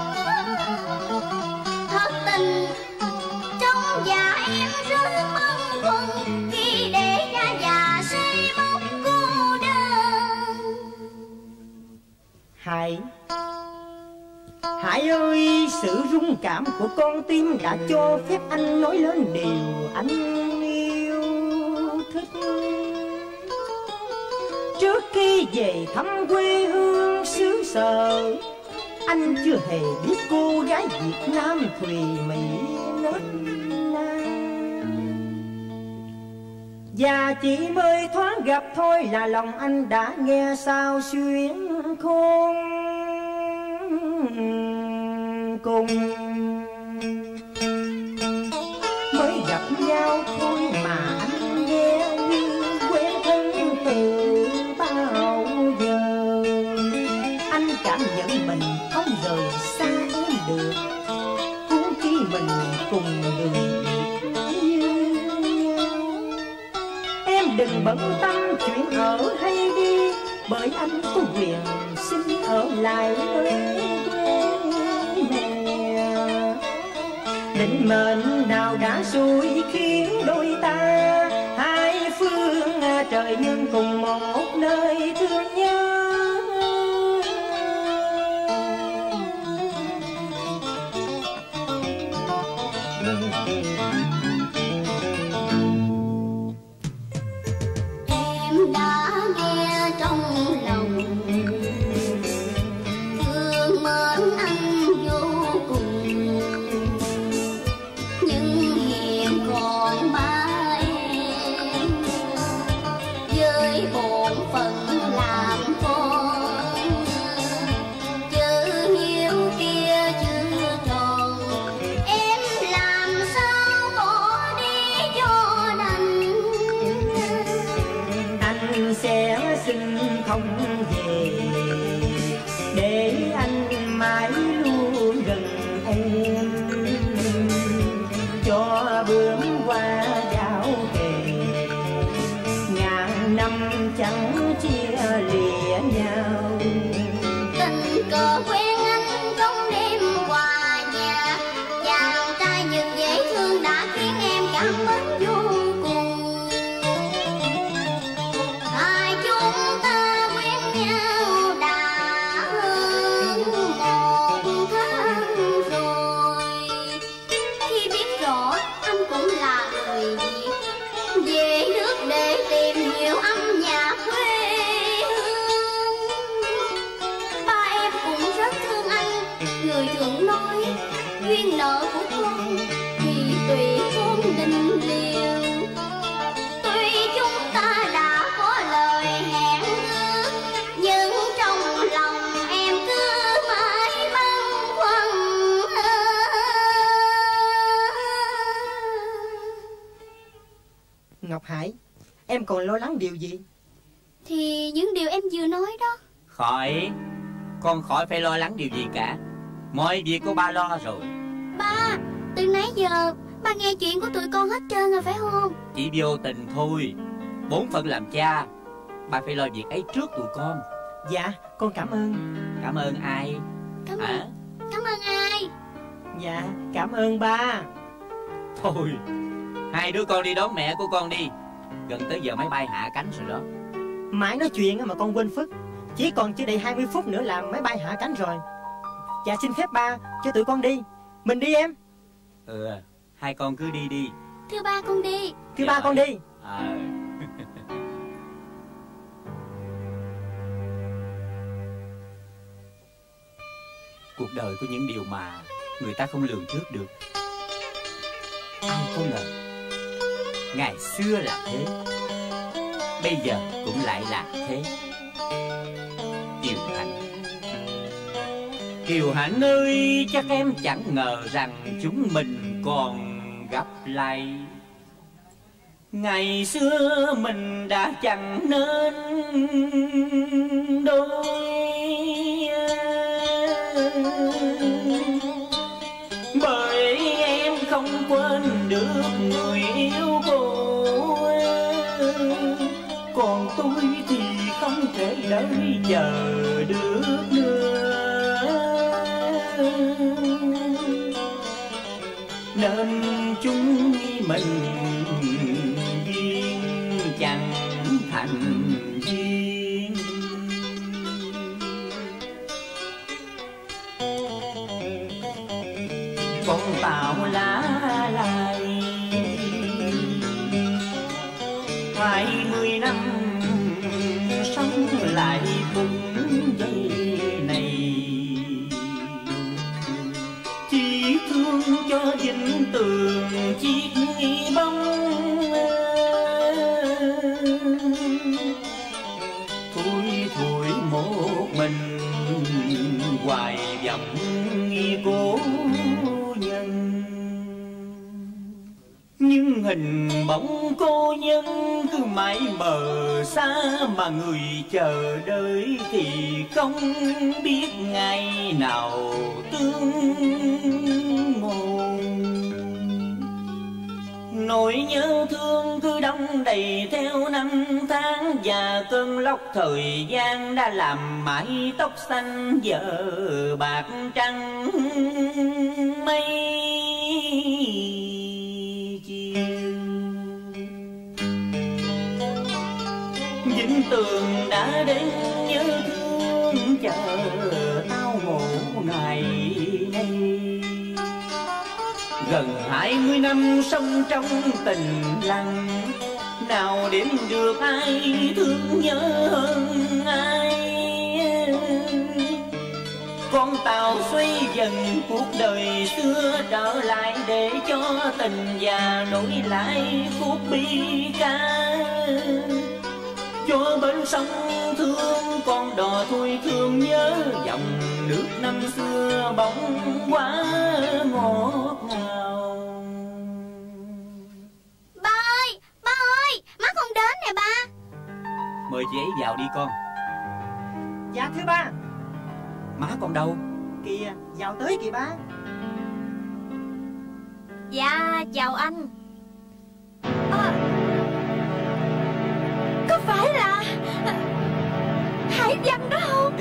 Thật tình trong dạ em rất bâng khuâng khi để cha già xây bóng cô đơn. Hải Hải ơi, sự rung cảm của con tim đã cho phép anh nói lên điều anh yêu thích. Trước khi về thăm quê hương xứ sở, anh chưa hề biết cô gái Việt Nam thùy mị nết na, và chỉ mới thoáng gặp thôi là lòng anh đã nghe sao xuyến khôn cùng. Mới gặp nhau thôi mà anh nghe như quen thân từ bao giờ. Anh cảm nhận mình không rời xa em được, huống chi mình cùng đường như nhau. Em đừng bận tâm chuyện ở hay đi, bởi anh có quyền xin ở lại nơi quê định mệnh nào đã xui khiến đôi ta hai phương trời nhưng cùng một nơi thương nhớ. Em đã nghe trong lòng thương mến anh vô cùng, nhưng hiện còn ba em với bổn phận làm con, chữ hiếu kia chưa tròn, em làm sao bỏ đi cho đành. Anh sẽ xin không về để anh mãi luôn gần em, cho bướm hoa giao kề ngàn năm chẳng chia lìa nhau. Tình cờ quen anh trong đêm hòa nhạc, chàng trai nhưng dễ thương đã khiến em cảm mến vô cùng. Hai chúng ta quen nhau đã hơn một tháng rồi. Khi biết rõ anh cũng là người Việt, về nước để tìm hiểu âm nhạc quê hương. Ba em cũng rất thương anh, người thường nói duyên nợ của con thì tùy hôn định liều. Tuy chúng ta đã có lời hẹn ước, nhưng trong lòng em cứ mãi băn khoăn. Ngọc Hải, em còn lo lắng điều gì? Thì những điều em vừa nói đó. Khỏi, con khỏi phải lo lắng điều gì cả. Mọi việc của ba lo rồi. Ba, từ nãy giờ ba nghe chuyện của tụi con hết trơn rồi phải không? Chỉ vô tình thôi. Bổn phận làm cha, ba phải lo việc ấy trước tụi con. Dạ, con cảm ơn. Cảm ơn ai? Cảm Hả? ơn. Cảm ơn ai? Dạ, cảm ơn ba. Thôi, hai đứa con đi đón mẹ của con đi. Gần tới giờ máy bay hạ cánh rồi đó. Mãi nói chuyện mà con quên phức. Chỉ còn chưa đầy hai mươi phút nữa là máy bay hạ cánh rồi. Dạ xin phép ba cho tụi con đi. Mình đi em. Ừ, hai con cứ đi đi. Thưa ba con đi. Thưa ba con đi. Ờ. Cuộc đời có những điều mà người ta không lường trước được. Ai có ngờ ngày xưa là thế, bây giờ cũng lại là thế. Kiều Hạnh, Kiều Hạnh ơi, chắc em chẳng ngờ rằng chúng mình còn gặp lại. Ngày xưa mình đã chẳng nên đôi, bởi em không quên được người yêu cũ. Còn tôi thì không thể đợi chờ được nữa, nên chúng mình duyên chẳng thành duyên. Con tàu lá lai hai mươi năm sống lại cùng giây này, chỉ thương cho vĩnh tường chiếc bóng. Thôi thôi một mình hoài vọng cố nhân, nhưng hình bóng cô nhân cứ mãi mờ xa, mà người chờ đợi thì không biết ngày nào tương ngôn. Nỗi nhớ thương cứ đong đầy theo năm tháng, và cơn lốc thời gian đã làm mái tóc xanh giờ bạc trắng mây. tường đã đến nhớ thương chờ tao một ngày nay. Gần hai mươi năm sống trong tình lặng, nào đếm được ai thương nhớ hơn ai. Con tàu xoay dần cuộc đời xưa trở lại, để cho tình già nối lại khúc bi ca. Cho bên sông thương con đò thôi thương nhớ, dòng nước năm xưa bóng quá ngọt ngào. Ba ơi, ba ơi, má con đến nè ba. Mời chị ấy vào đi con. Dạ thưa ba. Má con đâu? Kìa, vào tới kìa ba. Dạ, chào anh. À, có phải là Hải Văn đó không?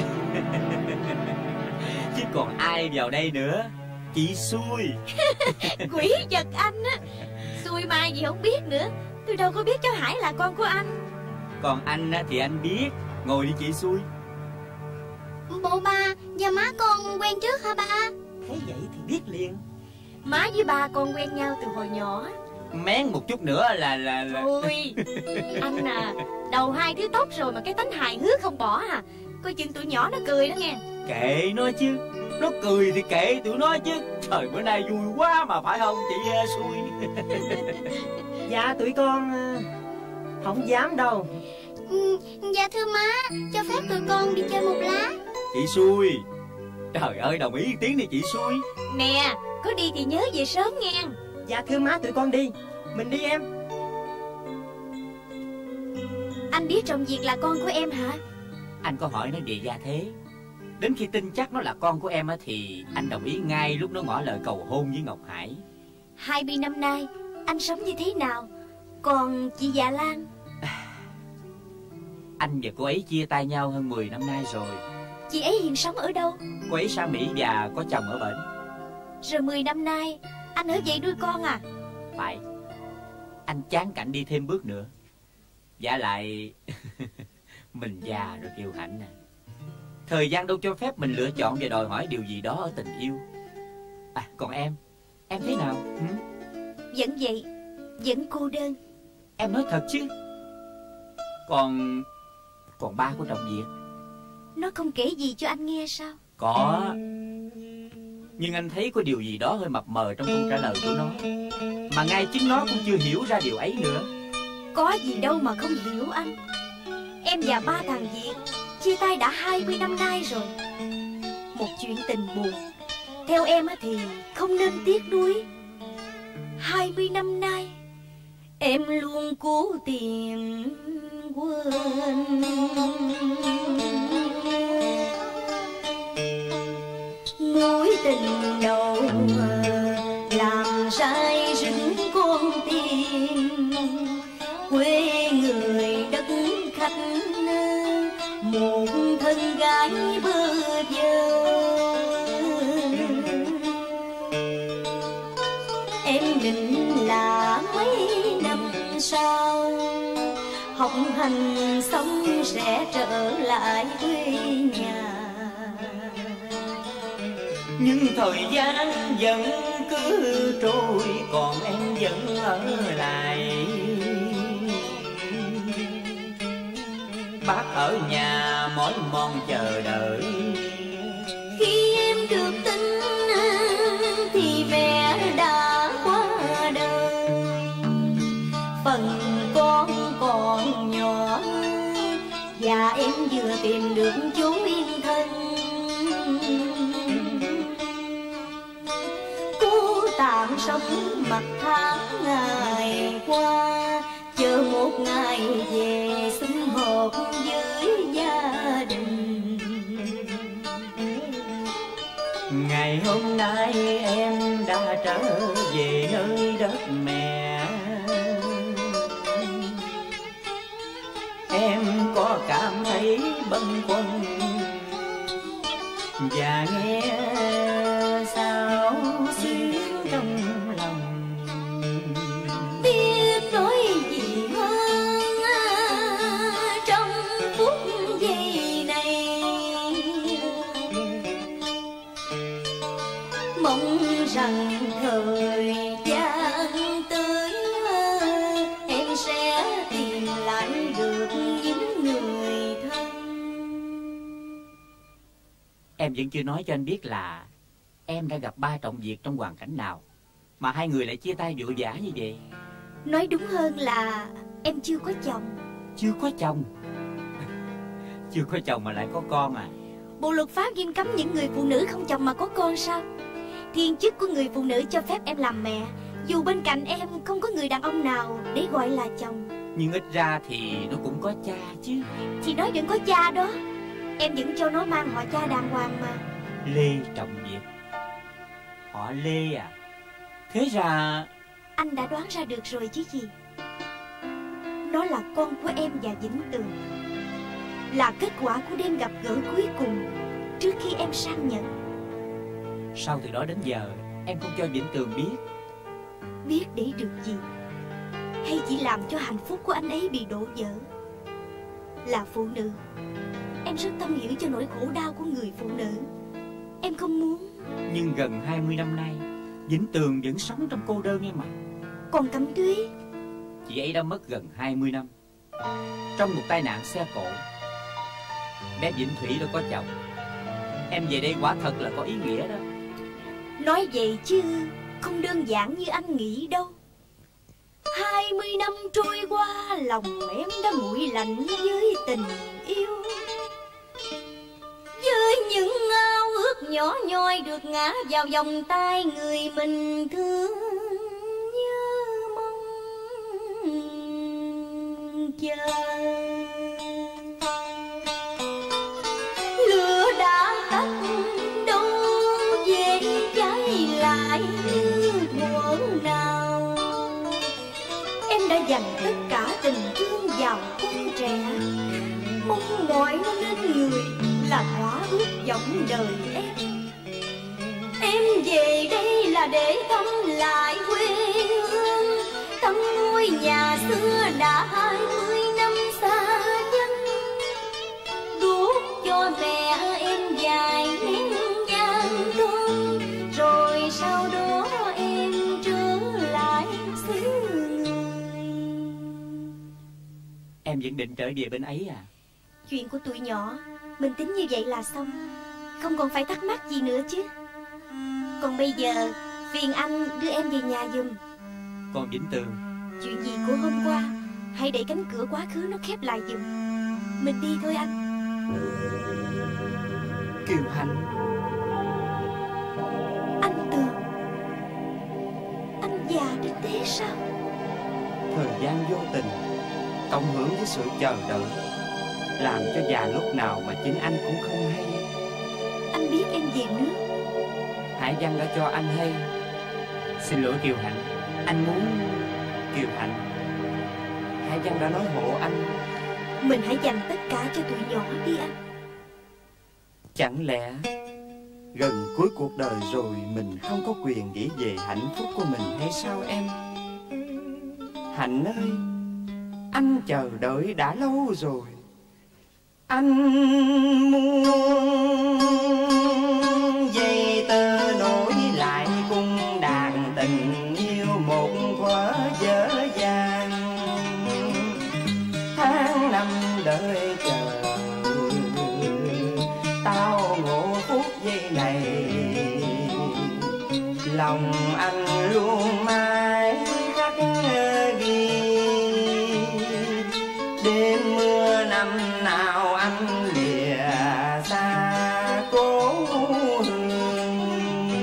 Chứ còn ai vào đây nữa. Chị xui. Quỷ giật anh á. Xui mai gì không biết nữa. Tôi đâu có biết cháu Hải là con của anh. Còn anh thì anh biết. Ngồi đi chị xui. Bộ ba và má con quen trước hả ba? Thấy vậy thì biết liền. Má với ba con quen nhau từ hồi nhỏ. Mén một chút nữa là là là Ôi, anh à, đầu hai thứ tóc rồi mà cái tánh hài hước không bỏ à. Coi chừng tụi nhỏ nó cười đó nghe. Kệ nó chứ. Nó cười thì kệ tụi nó chứ. Trời bữa nay vui quá mà phải không chị uh, xui. Dạ tụi con uh, không dám đâu. Ừ, dạ thưa má, cho phép tụi con đi chơi một lá. Chị xui. Trời ơi, đồng ý tiếng đi chị xui. Nè, có đi thì nhớ về sớm nghe. Dạ thưa má, tụi con đi. Mình đi em. Anh biết Trọng Việt là con của em hả? Anh có hỏi nó về gia thế. Đến khi tin chắc nó là con của em thì anh đồng ý ngay lúc nó ngỏ lời cầu hôn với Ngọc Hải. Hai mươi năm nay anh sống như thế nào? Còn chị Dạ Lan? Anh và cô ấy chia tay nhau hơn mười năm nay rồi. Chị ấy hiện sống ở đâu? Cô ấy sang Mỹ và có chồng ở bển. Rồi mười năm nay anh ở vậy nuôi con à? Phải. Anh chán cảnh đi thêm bước nữa. Dạ lại mình già rồi Kiều Hạnh nè. Thời gian đâu cho phép mình lựa chọn và đòi hỏi điều gì đó ở tình yêu. À còn em, em thế nào? Ừ? Vẫn vậy, vẫn cô đơn. Em nói thật chứ? Còn Còn ba của Trọng Việt, nó không kể gì cho anh nghe sao? Có. Nhưng anh thấy có điều gì đó hơi mập mờ trong câu trả lời của nó, mà ngay chính nó cũng chưa hiểu ra điều ấy nữa. Có gì đâu mà không hiểu anh. Em và ba thằng Việt chia tay đã hai mươi năm nay rồi. Một chuyện tình buồn, theo em thì không nên tiếc nuối. Hai mươi năm nay em luôn cố tìm quên. Mối tình đầu làm sai rừng con tim. Quê người đất khách, một thân gái bơ vơ. Em định là mấy năm sau học hành xong sẽ trở lại quê nhà. Nhưng thời gian vẫn cứ trôi, còn em vẫn ở lại. Bác ở nhà mỏi mòn chờ đợi. Khi em được tin thì mẹ đã qua đời. Phần con còn nhỏ và em vừa tìm được chốn yên thân. Cô tạm sống mặt tháng ngày qua, chờ một ngày về sum họp với gia đình. Ngày hôm nay em đã trở về nơi đất mẹ. Em có cảm thấy bâng khuâng và nghe sao xuyến trong lòng. Biết nói gì hơn trong mong rằng thời gian tới em sẽ tìm lại được những người thân. Em vẫn chưa nói cho anh biết là em đã gặp ba trọng việc trong hoàn cảnh nào mà hai người lại chia tay vội vã như vậy. Nói đúng hơn là em chưa có chồng. Chưa có chồng? Chưa có chồng mà lại có con à? Bộ luật pháp nghiêm cấm những người phụ nữ không chồng mà có con sao? Thiên chức của người phụ nữ cho phép em làm mẹ, dù bên cạnh em không có người đàn ông nào để gọi là chồng. Nhưng ít ra thì nó cũng có cha chứ. Thì nó vẫn có cha đó, em vẫn cho nó mang họ cha đàng hoàng mà. Lê Trọng Việt. Họ Lê à? Thế ra... Anh đã đoán ra được rồi chứ gì. Nó là con của em và Vĩnh Tường, là kết quả của đêm gặp gỡ cuối cùng trước khi em sang Nhật. Sau từ đó đến giờ em không cho Vĩnh Tường biết. Biết để được gì? Hay chỉ làm cho hạnh phúc của anh ấy bị đổ vỡ? Là phụ nữ, em rất tâm hiểu cho nỗi khổ đau của người phụ nữ. Em không muốn. Nhưng gần hai mươi năm nay Vĩnh Tường vẫn sống trong cô đơn em mà. Còn Cẩm Thúy? Chị ấy đã mất gần hai mươi năm trong một tai nạn xe cộ. Bé Vĩnh Thủy đã có chồng. Em về đây quả thật là có ý nghĩa đó. Nói vậy chứ không đơn giản như anh nghĩ đâu. Hai mươi năm trôi qua, lòng em đã nguội lạnh với tình yêu, với những ao ước nhỏ nhoi được ngã vào vòng tay người mình thương. Nhớ mong chờ, lửa đã tắt đâu về cháy lại như thuở nào. Em đã dành tất cả tình thương vào con trẻ, mong mỏi nó nên người là thỏa ước vọng đời em. Em về đây là để thăm lại quê hương, thăm ngôi nhà xưa đã hai mươi năm xa dân, đuốc cho mẹ em vài nén nhang thơm, rồi sau đó em trở lại xứ người. Em vẫn định trở về bên ấy à? Chuyện của tụi nhỏ mình tính như vậy là xong, không còn phải thắc mắc gì nữa chứ. Còn bây giờ phiền anh đưa em về nhà giùm. Còn Vĩnh Tường? Chuyện gì của hôm qua hãy để cánh cửa quá khứ nó khép lại giùm. Mình đi thôi anh. Kiều Hạnh. Anh Tường, anh già đến thế sao? Thời gian vô tình cộng hưởng với sự chờ đợi, làm cho già lúc nào mà chính anh cũng không hay. Anh biết em về nước. Hải Văn đã cho anh hay. Xin lỗi Kiều Hạnh, anh muốn... Kiều Hạnh, Hải Văn đã nói hộ anh. Mình hãy dành tất cả cho tụi nhỏ đi anh. Chẳng lẽ gần cuối cuộc đời rồi mình không có quyền nghĩ về hạnh phúc của mình hay sao em? Hạnh ơi, anh chờ đợi đã lâu rồi. Anh muốn dây tơ nối lại cung đàn tình yêu một thuở dở dang. Tháng năm đợi chờ, tao ngộ phút giây này. Lòng anh luôn mãi khắc ghi, đêm mưa năm nào anh lìa xa cố hương.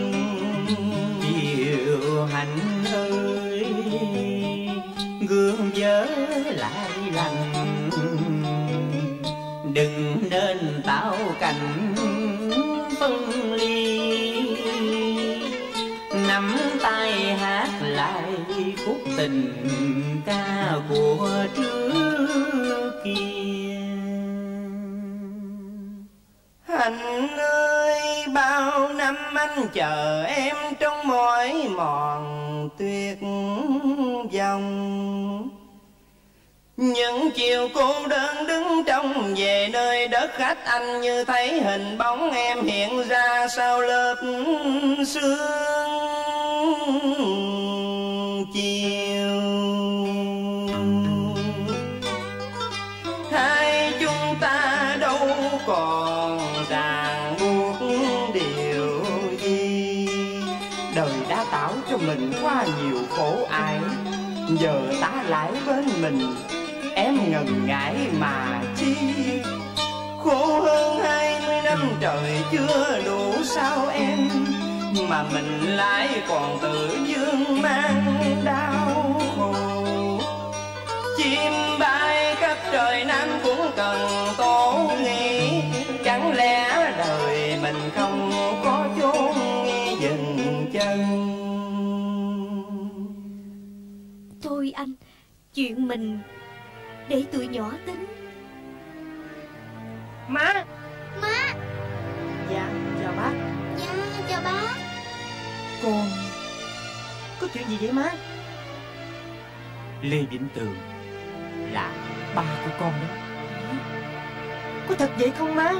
Kiều Hạnh ơi, gương nhớ lại lành, đừng nên tạo cảnh phân ly. Nắm tay hát lại khúc tình ca của trước kia. Hạnh ơi, bao năm anh chờ em trong mỏi mòn tuyệt vọng. Những chiều cô đơn đứng trong về nơi đất khách, anh như thấy hình bóng em hiện ra sau lớp sương chiều. Hai chúng ta đâu còn ràng buộc điều gì. Đời đã tạo cho mình quá nhiều khổ ải, giờ ta lại bên mình, em ngần ngại mà chi. Khổ hơn hai mươi năm trời chưa đủ sao em, mà mình lại còn tự dương mang đau khổ. Chim bay khắp trời Nam cũng cần tổ nghỉ, chẳng lẽ đời mình không có chốn dừng chân. Thôi anh, chuyện mình để tụi nhỏ tính. Má. Má. Dạ, chào bác. Dạ, chào bác. Con có chuyện gì vậy má? Lê Vĩnh Tường là ba của con đó. Có thật vậy không má?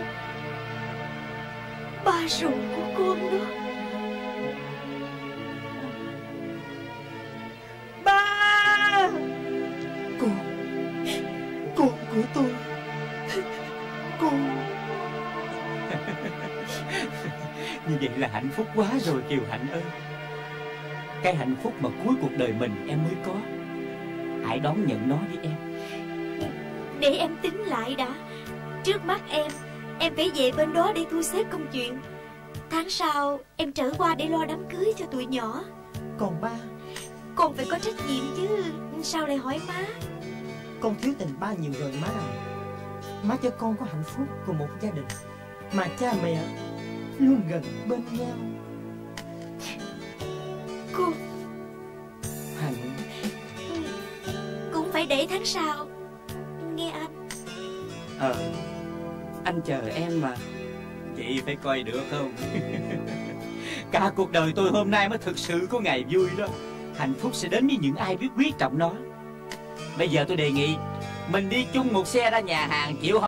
Ba ruột của con đó. Ba. Con, con của tôi. Con. Như vậy là hạnh phúc quá rồi Kiều Hạnh ơi. Cái hạnh phúc mà cuối cuộc đời mình em mới có. Hãy đón nhận nó với em. Để em tính lại đã. Trước mắt em, em phải về bên đó để thu xếp công chuyện. Tháng sau em trở qua để lo đám cưới cho tụi nhỏ. Còn ba? Con phải có trách nhiệm chứ. Sao lại hỏi má? Con thiếu tình ba nhiều rồi má à. Má cho con có hạnh phúc của một gia đình mà cha mẹ luôn gần bên nhau. Con Hạnh, cũng phải để tháng sau. Nghe anh. Ờ, anh chờ em mà. Chị phải coi được không? Cả cuộc đời tôi hôm nay mới thực sự có ngày vui đó. Hạnh phúc sẽ đến với những ai biết quý trọng nó. Bây giờ tôi đề nghị mình đi chung một xe ra nhà hàng chịu